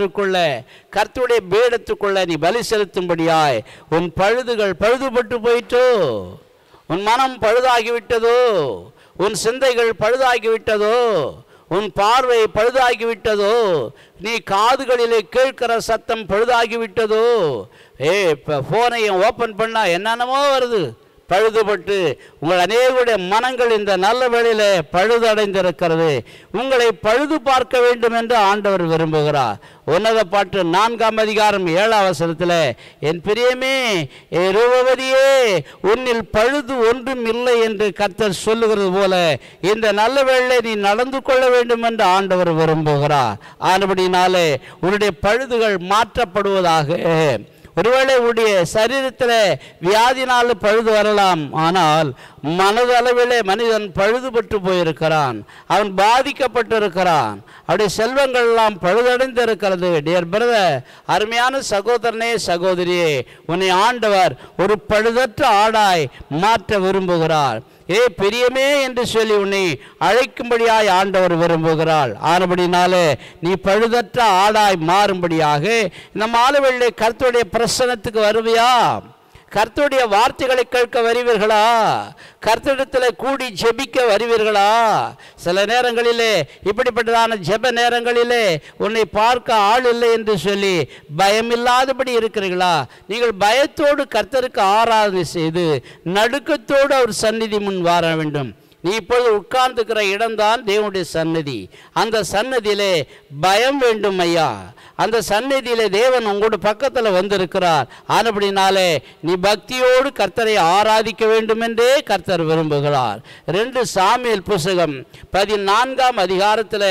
கர்த்தருடைய பீடத்துக்குள்ள நீ பலி செலுத்தும்படியாய் உன் பழுதுகள் பழுதுபட்டு போயிட்டோ, உன் மனம் பழுதாகிவிட்டதோ, உன் சிந்தைகள் பழுதாகிவிட்டதோ, உன் பார்வை பழுதாகிவிட்டதோ, நீ காதுகளிலே கேட்கிற சத்தம் பழுதாகிவிட்டதோ, இப்போ ஃபோனையும் ஓப்பன் பண்ணால் என்னென்னமோ வருது, பழுதுபட்டு உங்கள் அநேகருடைய மனங்கள் இந்த நல்ல வேளையில் பழுதடைந்திருக்கிறது. உங்களை பழுது பார்க்க வேண்டும் என்று ஆண்டவர் விரும்புகிறார். உன்னத பாட்டு 4ஆம் அதிகாரம் 7ஆம் வசனத்தில், என் பிரியமே, ரூபவதியே, உன்னில் பழுது ஒன்றும் இல்லை என்று கர்த்தர் சொல்லுகிறது போல இந்த நல்ல வேளையில் நீ நடந்து கொள்ள வேண்டும் என்று ஆண்டவர் விரும்புகிறார். ஆனபடினாலே உன்னுடைய பழுதுகள் மாற்றப்படுவதாக. ஒருவேளை உடைய சரீரத்தில் வியாதினால் பழுது வரலாம், ஆனால் மனதளவிலே மனிதன் பழுதுபட்டு போயிருக்கிறான், அவன் பாதிக்கப்பட்டிருக்கிறான், அவருடைய செல்வங்கள் எல்லாம் பழுதடைந்து இருக்கிறது. டியர் பிரதர், அருமையான சகோதரனே சகோதரியே, உன்னை ஆண்டவர் ஒரு பழுதற்ற ஆடாய் மாற்ற விரும்புகிறார். பெரியமே என்று சொல்லி உன்னை அழைக்கும்படியாய் ஆண்டவர் விரும்புகிறாள். ஆனபடினாலே நீ பழுதற்ற ஆடாய் மாறும்படியாக இந்த மாலைவேளை கர்த்தருடைய பிரசன்னத்துக்கு வருவியா? கர்த்தருடைய வார்த்தைகளை கேட்க வருவீர்களா? கர்த்தரிடத்தில் கூடி ஜெபிக்க வருவீர்களா? சில நேரங்களிலே இப்படிப்பட்டதான ஜெப நேரங்களிலே உன்னை பார்க்க ஆள் இல்லை என்று சொல்லி பயமில்லாதபடி இருக்கிறீர்களா? நீங்கள் பயத்தோடு கர்த்தருக்கு ஆராதனை செய்து நடுக்கத்தோடு அவர் சந்நிதி முன் வர வேண்டும். நீ இப்பொழுது உட்கார்ந்துக்கிற இடம்தான் தேவனுடைய சன்னதி. அந்த சன்னதியிலே பயம் வேண்டும் ஐயா. அந்த சன்னதியிலே தேவன் உங்களோட பக்கத்தில் வந்திருக்கிறார். ஆனபடினாலே நீ பக்தியோடு கர்த்தரை ஆராதிக்க வேண்டும் என்றே கர்த்தர் விரும்புகிறார். 2 சாமுவேல் புத்தகம் 14ஆம் அதிகாரத்தில்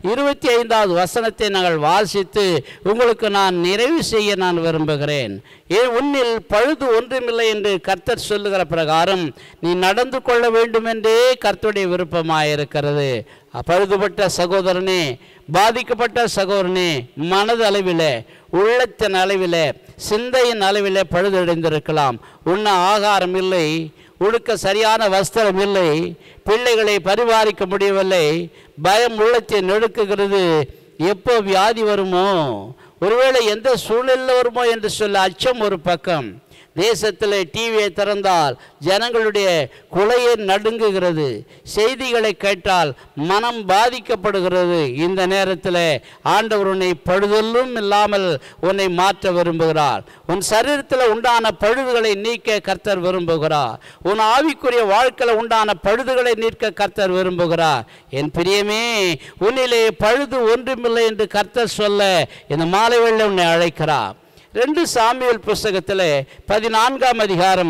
25வது வசனத்தை நாங்கள் வாசித்து உங்களுக்கு நான் நிறைவு செய்ய நான் விரும்புகிறேன். உன்னில் பழுது ஒன்றுமில்லை என்று கர்த்தர் சொல்லுகிற பிரகாரம் நீ நடந்து கொள்ள வேண்டும் என்றே கர்த்தருடைய விருப்பமாயிருக்கிறது. பழுதுபட்ட சகோதரனே, பாதிக்கப்பட்ட சகோதரனே, மனது அளவில், உள்ளத்தின் அளவில், சிந்தையின் அளவில் பழுதடைந்திருக்கலாம். உண்ண ஆகாரம் இல்லை, உடுக்க சரியான வஸ்திரம் இல்லை, பிள்ளைகளை பரிபாலிக்க முடியவில்லை, பயம் உள்ளத்தை நெருக்குகிறது. எப்போ வியாதி வருமோ, ஒருவேளை எந்த சூழ்நிலையில் வருமோ என்று சொல்ல அச்சம் ஒரு பக்கம். தேசத்தில் டிவியை திறந்தால் ஜனங்களுடைய குலையை நடுங்குகிறது. செய்திகளை கேட்டால் மனம் பாதிக்கப்படுகிறது. இந்த நேரத்தில் ஆண்டவர் உன்னை பழுதொல்லும் இல்லாமல் உன்னை மாற்ற விரும்புகிறார். உன் சரீரத்தில் உண்டான பழுதுகளை நீக்க கர்த்தர் விரும்புகிறார். உன் ஆவிக்குரிய வாழ்க்கையில் உண்டான பழுதுகளை நீக்க கர்த்தர் விரும்புகிறார். என் பிரியமே, உன்னிலே பழுது ஒன்றுமில்லை என்று கர்த்தர் சொல்ல இந்த மாலை வேளையில் உன்னை அழைக்கிறார். 2 சாமுவேல் புத்தகத்தில் 14ஆம் அதிகாரம்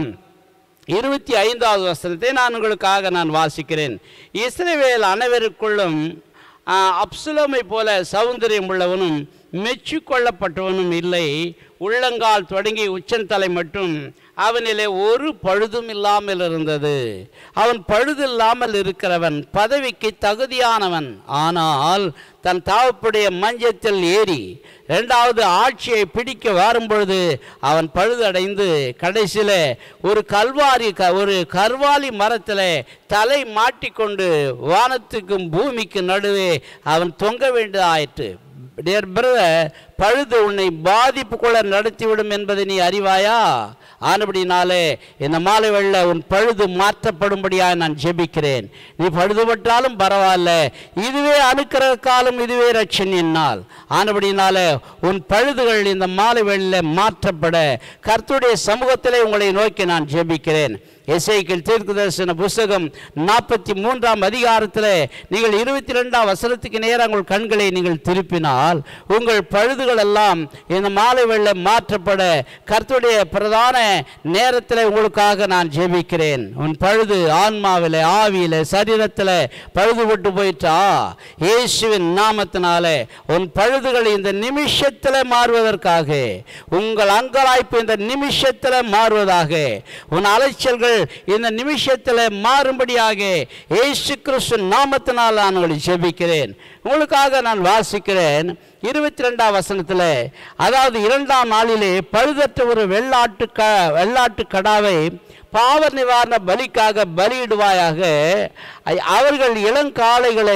25வது வசனத்தை நான் உங்களுக்காக நான் வாசிக்கிறேன். இஸ்ரவேல் அனைவருக்குள்ளும் அப்சலோமை போல சௌந்தரியம் உள்ளவனும் மெச்சுக்கொள்ளப்பட்டவனும் இல்லை. உள்ளங்கால் தொடங்கி உச்சந்தலை மட்டும் அவனிலே ஒரு பழுதும் இல்லாமல் இருந்தது. அவன் பழுது இல்லாமல் இருக்கிறவன், பதவிக்கு தகுதியானவன். ஆனால் தன் தாவப்புடைய மஞ்சத்தில் ஏறி 2வது ஆட்சியை பிடிக்க வரும்பொழுது அவன் பழுதடைந்து கடைசியில் ஒரு கர்வாலி மரத்தில் தலை மாட்டிக்கொண்டு வானத்துக்கும் பூமிக்கு நடுவே அவன் தொங்க வேண்டியதாயிற்று. டியர் பிரதர், பழுது உன்னை பாதிப்புக்குள்ள நடத்திவிடும் என்பதை நீ அறிவாயா? ஆனபடினாலே இந்த மாலை வேளையிலே உன் பழுது மாற்றப்படும்படியாக நான் ஜெபிக்கிறேன். நீ பழுதுபட்டாலும் பரவாயில்ல, இதுவே அனுக்கிரக காலம், இதுவே ரட்சணியின் நாள். ஆனபடினாலே உன் பழுதுகள் இந்த மாலை வேளையிலே மாற்றப்பட கர்த்தருடைய சமூகத்திலே உங்களை நோக்கி நான் ஜெபிக்கிறேன். எசேக்கியேல் தீர்க்கதரிசன புத்தகம் 43ஆம் அதிகாரத்தில் நீங்கள் 22ஆம் வசனத்துக்கு நேராக உங்கள் கண்களை நீங்கள் திருப்பினால் உங்கள் பழுதுகள் எல்லாம் இந்த மாலை வேளையிலே மாற்றப்பட கர்த்தருடைய பிரதான நேரத்தில் உங்களுக்காக நான் ஜெபிக்கிறேன். உன் பழுது ஆன்மாவில், ஆவியில், சரீரத்தில் பழுதுபட்டு போயிட்டா, இயேசுவின் நாமத்தினாலே உன் பழுதுகள் இந்த நிமிஷத்தில் மாறுவதற்காக, உங்கள் அங்கலாய்ப்பு இந்த நிமிஷத்தில் மாறுவதாக, உன் அலைச்சல்கள் இந்த நிமிஷத்தில் மாறும்படியாக இயேசு கிறிஸ்து நாமத்தினால் நான் உங்களை ஜெபிக்கிறேன். உங்களுக்காக நான் வாசிக்கிறேன் 22ஆம் வசனத்தில், அதாவது 2ஆம் நாளிலே பழுதற்ற ஒரு வெள்ளாட்டு கடாவை பாவ நிவாரண பலிக்காக பலியிடுவாயாக. அவர்கள் இளங்காளைகளை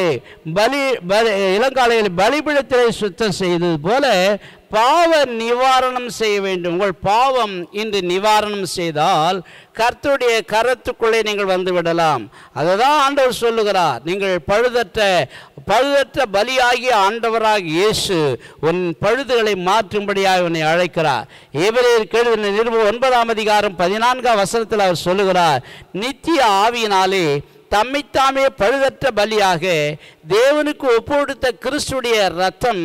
பலிபீடத்திலே சுத்தம் செய்தது போல பாவ நிவாரணம் செய்ய வேண்டும். உங்கள் பாவம் இன்று நிவாரணம் செய்தால் கர்த்தருடைய கரத்துக்குள்ளே நீங்கள் வந்து விடலாம். அதுதான் ஆண்டவர் சொல்லுகிறார். நீங்கள் பழுதற்ற பலியாகிய ஆண்டவராக இயேசு உன் பழுதுகளை மாற்றும்படியாக உன்னை அழைக்கிறார். எபிரேயர் எழுதின நிருபம் 9ஆம் அதிகாரம் 14ஆம் வசனத்தில் அவர் சொல்லுகிறார், நித்திய ஆவியினாலே தம்மைத்தாமே பழுதற்ற பலியாக தேவனுக்கு ஒப்புக்கொடுத்த கிறிஸ்துடைய இரத்தம்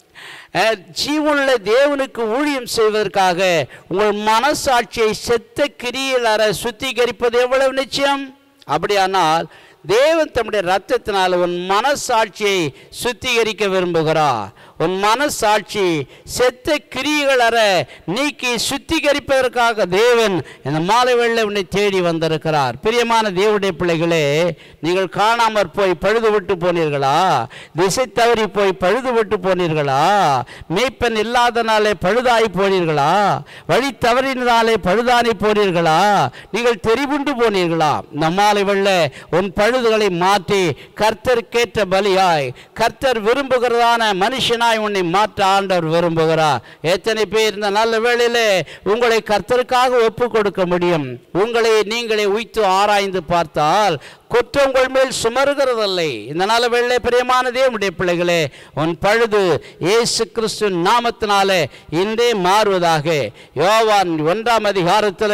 ஜீவனுள்ள தேவனுக்கு ஊழியம் செய்வதற்காக உங்கள் மனசாட்சியை செத்த கிரியில் சுத்திகரிப்பது எவ்வளவு நிச்சயம்? அப்படியானால் தேவன் தம்முடைய இரத்தத்தினால் உன் மனசாட்சியை சுத்திகரிக்க விரும்புகிறார். உன் மனசாட்சி செத்த கிரியைகள் நீக்கி சுத்திகரிப்பதற்காக தேவன் இந்த மாலை வேளையிலே உன்னை தேடி வந்திருக்கிறார். பிரியமான தேவனுடைய பிள்ளைகளே, நீங்கள் காணாமற் போய் பழுதுபட்டு போனீர்களா? திசை தவறி போய் பழுதுபட்டு போனீர்களா? மேய்ப்பன் இல்லாதனாலே பழுதாய் போனீர்களா? வழி தவறினாலே பழுதானி போனீர்களா? நீங்கள் தெரிவுண்டு போனீர்களா? இந்த மாலை வேளையிலே உன் பழுதுகளை மாற்றி கர்த்தருக்கேற்ற பலியாய், கர்த்தர் விரும்புகிறதான மனுஷனாய் உன்னை மாற்ற ஆண்டவர் விரும்புகிறார். எத்தனை பேர் இந்த நல்ல வேளையிலே உங்களை கர்த்தருக்காக ஒப்பு கொடுக்க முடியும்? உங்களை நீங்களே உய்த்து ஆராய்ந்து பார்த்தால் குற்றம் உங்கள் மேல் சுமருகிறதில்லை. இந்த நல்ல வேளையிலே பிரியமான தேவனுடைய பிள்ளைகளே, உன் பழுது இயேசு கிறிஸ்து நாமத்தினாலே இன்றே மாறுவதாக. யோவான் 1ஆம் அதிகாரத்தில்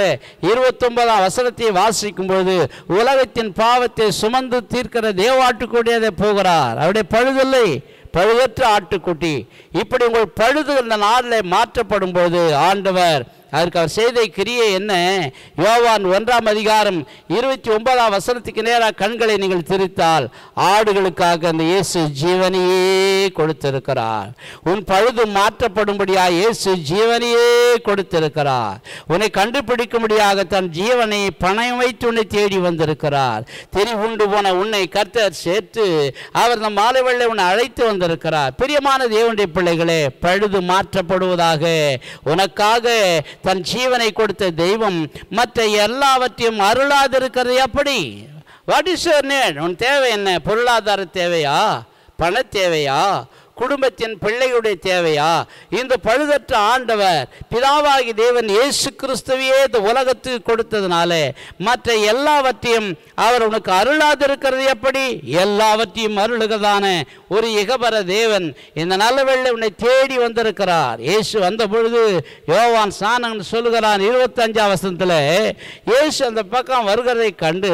29ஆம் வசனத்தை வாசிக்கும் போது உலகத்தின் பாவத்தை சுமந்து தீர்க்கிற தேவாட்டுக்குடியதை போகிறார். அவருடைய பழுதில்லை, பழுதற்ற ஆட்டுக்குட்டி. இப்படி உங்கள் பழுது இந்த நாளில் மாற்றப்படும் போது ஆண்டவர் அதற்கு அவர் செய்த கிரியை என்ன? யோவான் 1ஆம் அதிகாரம் 29ஆம் வசனத்துக்கு நேராக கண்களை நீங்கள் திரித்தால் ஆடுகளுக்காக அந்த இயேசு ஜீவனையே கொடுத்திருக்கிறார். உன் பழுது மாற்றப்படும்படியாக இயேசு ஜீவனையே கொடுத்திருக்கிறார். உன்னை கண்டுபிடிக்கும்படியாக தன் ஜீவனை பணம் வைத்து உன்னை தேடி வந்திருக்கிறார். தெரிவுண்டு போன உன்னை கர்த்தர் சேர்த்து அவர் நம் மாலை வேளையிலே உன்னை அழைத்து வந்திருக்கிறார். பிரியமான தேவனுடைய பிள்ளைகளே, பழுது மாற்றப்படுவதாக. உனக்காக தன் ஜீவனை கொடுத்த தெய்வம் மற்ற எல்லாவற்றையும் அருளாதிருக்கிறது எப்படி? What is your need? உன் தேவை என்ன? பொருளாதார தேவையா? பண தேவையா? குடும்பத்தின் பிள்ளைகளுடைய தேவையா? இந்த பழுதற்ற ஆண்டவர் பிதாவாகி தேவன் இயேசு கிறிஸ்துவையே இந்த உலகத்துக்கு கொடுத்ததுனால மற்ற எல்லாவற்றையும் அவர் உனக்கு அருளாதிருக்கிறது எப்படி? எல்லாவற்றையும் அருளுகிறதான ஒரு இகபர தேவன் இந்த நல்ல வேளையிலே உன்னை தேடி வந்திருக்கிறார். இயேசு வந்த பொழுது யோவான் சானன் சொல்லுகிறான் 25ஆம் வசனத்தில், இயேசு அந்த பக்கம் வருகிறதை கண்டு,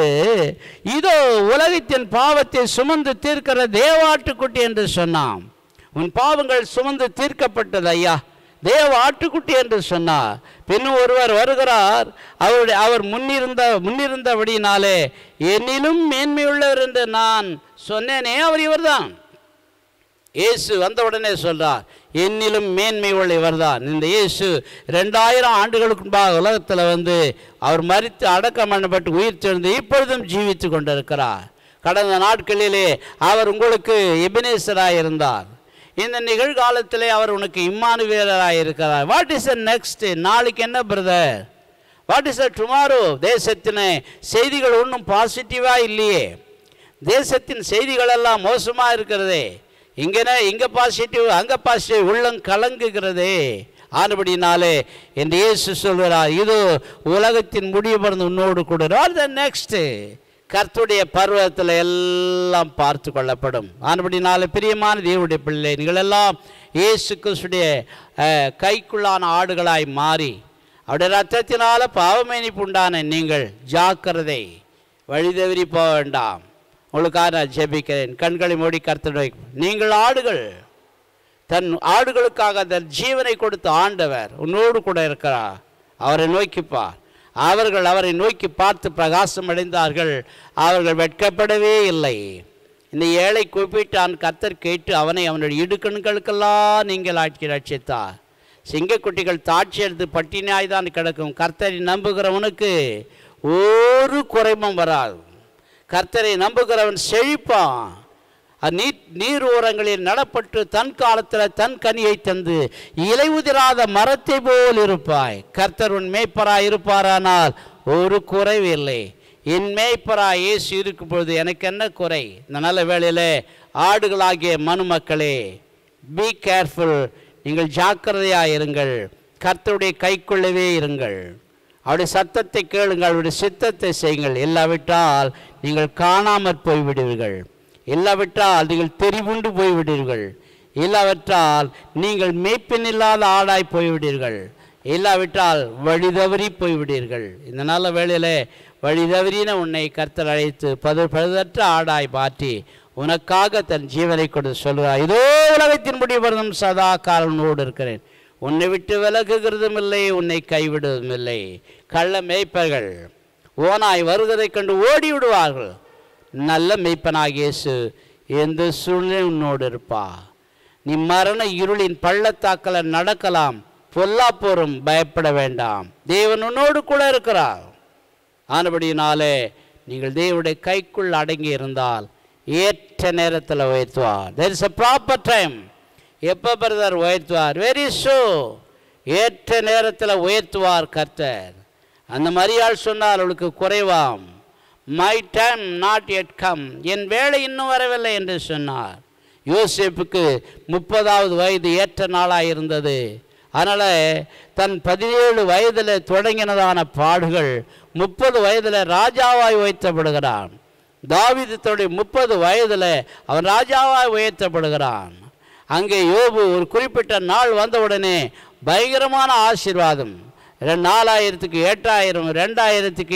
இதோ உலகத்தின் பாவத்தை சுமந்து தீர்க்கிற தேவாட்டுக்குட்டி என்று சொன்னான். உன் பாவங்கள் சுமந்து தீர்க்கப்பட்டது ஐயா, தேவ ஆட்டுக்குட்டி என்று சொன்னார். பின்னும் ஒருவர் வருகிறார், அவர் முன்னிருந்தபடினாலே என்னிலும் மேன்மையுள்ளவர் என்று நான் சொன்னேனே, அவர் இவர்தான். இயேசு வந்தவுடனே சொல்றார், என்னிலும் மேன்மை உள்ள இவர்தான். இந்த இயேசு 2000 ஆண்டுகளுக்கு முன்பாக உலகத்தில் வந்து அவர் மரித்து அடக்கம் பண்ணப்பட்டு உயிர் தெழுந்து இப்பொழுதும் ஜீவித்து கொண்டிருக்கிறார். கடந்த நாட்களிலே அவர் உங்களுக்கு எபினேசராக இருந்தார். இந்த நிகழ்காலத்திலே அவர் உனக்கு இம்மானுவேலராக இருக்கிறார். What is the next? நாளைக்கு என்ன brother? What is the tomorrow? தேசத்தின் செய்திகள் ஒன்றும் பாசிட்டிவாக இல்லையே. தேசத்தின் செய்திகளெல்லாம் மோசமாக இருக்கிறதே. இங்கே பாசிட்டிவ், அங்கே பாசிட்டிவ், உள்ளம் கலங்குகிறதே. ஆனபடினாலே என்று இயேசு சொல்கிறார், இது உலகத்தின் முடிவு பிறந்து உன்னோடு கூட நெக்ஸ்ட்டு கர்த்தருடைய பருவத்தில் எல்லாம் பார்த்து கொள்ளப்படும். ஆனபடினாலே பிரியமான தேவனுடைய பிள்ளை, நீங்கள் எல்லாம் இயேசு கிறிஸ்துடைய கைக்குள்ளான ஆடுகளாய் மாறி அவருடைய ரத்தத்தினால பாவமன்னிப்பு உண்டான நீங்கள் ஜாக்கிரதை, வழி தவறி போக வேண்டாம். உங்களுக்காக நான் ஜெபிக்கிறேன். கண்களை மூடி கர்த்தருடைய, நீங்கள் ஆடுகள், தன் ஆடுகளுக்காக தன் ஜீவனை கொடுத்த ஆண்டவர் உன்னோடு கூட இருக்கிறார். அவரை நோக்கிப்பார். அவர்கள் அவரை நோக்கி பார்த்து பிரகாசம் அடைந்தார்கள். அவர்கள் வெட்கப்படவே இல்லை. இந்த ஏழை கூப்பிட்டான். கர்த்தர் கேட்டு அவனை அவனுடைய இடுக்கண்களுக்கெல்லாம் நீங்கள் ஆட்சி ரட்சித்தார். சிங்கக்குட்டிகள் தாட்சி எடுத்து பட்டினியாய்தான் கிடக்கும். கர்த்தரை நம்புகிறவனுக்கு ஒரு குறைமும் வராது. கர்த்தரை நம்புகிறவன் செழிப்பான். நீர் ஓரங்களில் நடப்பட்டு தன் காலத்தில் தன் கனியை தந்து இலை உதிராத மரத்தை போல் இருப்பாய். கர்த்தர் உன் மேய்ப்பராய் இருப்பாரானால் ஒரு குறைவு இல்லை. என் மேய்ப்பராய் இயேசு இருக்கும் பொழுது எனக்கு என்ன குறை? இந்த நல்ல வேளையில் ஆடுகளாகிய மனுமக்களே, பி கேர்ஃபுல். நீங்கள் ஜாக்கிரதையாக இருங்கள். கர்த்தருடைய கைக்குள்ளவே இருங்கள். அவருடைய சத்தத்தை கேளுங்கள். அவருடைய சித்தத்தை செய்யுங்கள். இல்லாவிட்டால் நீங்கள் காணாமற் போய்விடுவீர்கள். இல்லாவிட்டால் நீங்கள் தெரிவுண்டு போய்விடுவீர்கள். இல்லாவிட்டால் நீங்கள் மேய்ப்பன் இல்லாத ஆடாய் போய்விடுவீர்கள். இல்லாவிட்டால் வழிதவறி போய்விடுவீர்கள். இந்த நல்ல வேளையில் வழிதவறின உன்னை கர்த்தர் அழைத்து பழுதற்ற ஆடாய் மாற்றி உனக்காக தன் ஜீவனை கொண்டு சொல்கிறார், இதோ உலகத்தின் முடிவு வரணும் சதா காலனோடு இருக்கிறேன். உன்னை விட்டு விலகுகிறதும் இல்லை, உன்னை கைவிடுவதும் இல்லை. கள்ள மேய்ப்பர்கள் ஓனாய் வருவதை கண்டு ஓடி விடுவார்கள். நல்ல மேய்ப்பனாக இயேசு எந்த சூழ்நிலை உன்னோடு இருப்பா. நீ மரண இருளின் பள்ளத்தாக்களை நடக்கலாம், பொல்லாப்போரும் பயப்பட வேண்டாம். தேவன் உன்னோடு கூட இருக்கிறார். ஆனபடியினாலே நீங்கள் தேவனுடைய கைக்குள் அடங்கி இருந்தால் ஏற்ற நேரத்தில் உயர்த்துவார். there is a proper time. எப்போ பிரதர் உயர்த்துவார்? வெரி ஷோ, ஏற்ற நேரத்தில் உயர்த்துவார் கர்த்தர். அந்த மரியாள் சொன்னார், அவளுக்கு குறைவாம். My time not yet come, என் வேலை இன்னும் வரவில்லை என்று சொன்னார். யோசேப்புக்கு 30வது வயது ஏற்ற நாளாக இருந்தது. அதனால் தன் 17 வயதில் தொடங்கினதான பாடுகள் 30 வயதில் ராஜாவாய் உயர்த்தப்படுகிறான். தாவீது தன்னுடைய 30 வயதில் அவன் ராஜாவாய் உயர்த்தப்படுகிறான். அங்கே யோபு ஒரு குறிப்பிட்ட நாள் வந்தவுடனே பயங்கரமான ஆசீர்வாதம். 4000க்கு 8000, 2000க்கு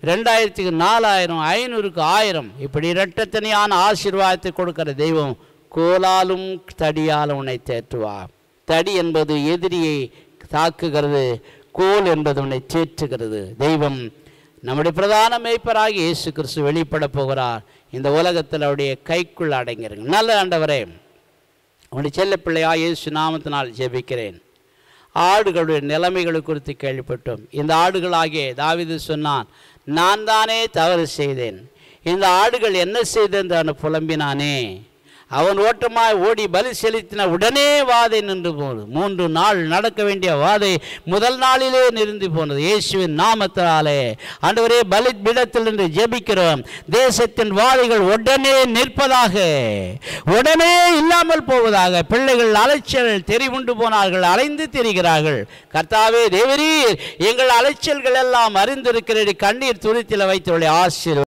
4000, 500க்கு 1000, இப்படி இரட்டத்தனியான ஆசீர்வாதத்தை கொடுக்கிற தெய்வம் கோலாலும் தடியாலும் உன்னை தேற்றுவார். தடி என்பது எதிரியை தாக்குகிறது, கோல் என்பது உன்னை தேற்றுகிறது. தெய்வம் நம்முடைய பிரதான மேய்ப்பராகி இயேசு கிறிஸ்து வெளிப்பட போகிறார். இந்த உலகத்தில் அவருடைய கைக்குள் அடங்கிருங்க. நல்ல ஆண்டவரே, உன்னுடைய செல்ல பிள்ளையா இயேசு நாமத்தினால் ஜெபிக்கிறேன். ஆடுகளுடைய நிலைமைகளை குறித்து கேள்விப்பட்டோம். இந்த ஆடுகளாகிய தாவீது சொன்னான், நான் தானே தவறு செய்தேன், இந்த ஆடுகள் என்ன செய்தேன் என்று புலம்பினானே. அவன் ஓட்டமாய் ஓடி பலி செலுத்தின உடனே வாதை நின்று போனது. 3 நாள் நடக்க வேண்டிய வாதை முதல் நாளிலே நிறுந்து போனது. இயேசுவின் நாமத்தினாலே ஆண்டவரே, பலி பீடத்தில் நின்று ஜெபிக்கிறோம். தேசத்தின் வாதைகள் உடனே நிற்பதாக, உடனே இல்லாமல் போவதாக. பிள்ளைகள் அலைச்சல் தெரிவுண்டு போனார்கள், அலைந்து திரிகிறார்கள். கர்த்தாவே தேவரீர், எங்கள் அலைச்சல்கள் எல்லாம் அறிந்திருக்கிறீர். கண்ணீர் துருத்தில வைத்தவளை ஆசீர்வதியும்.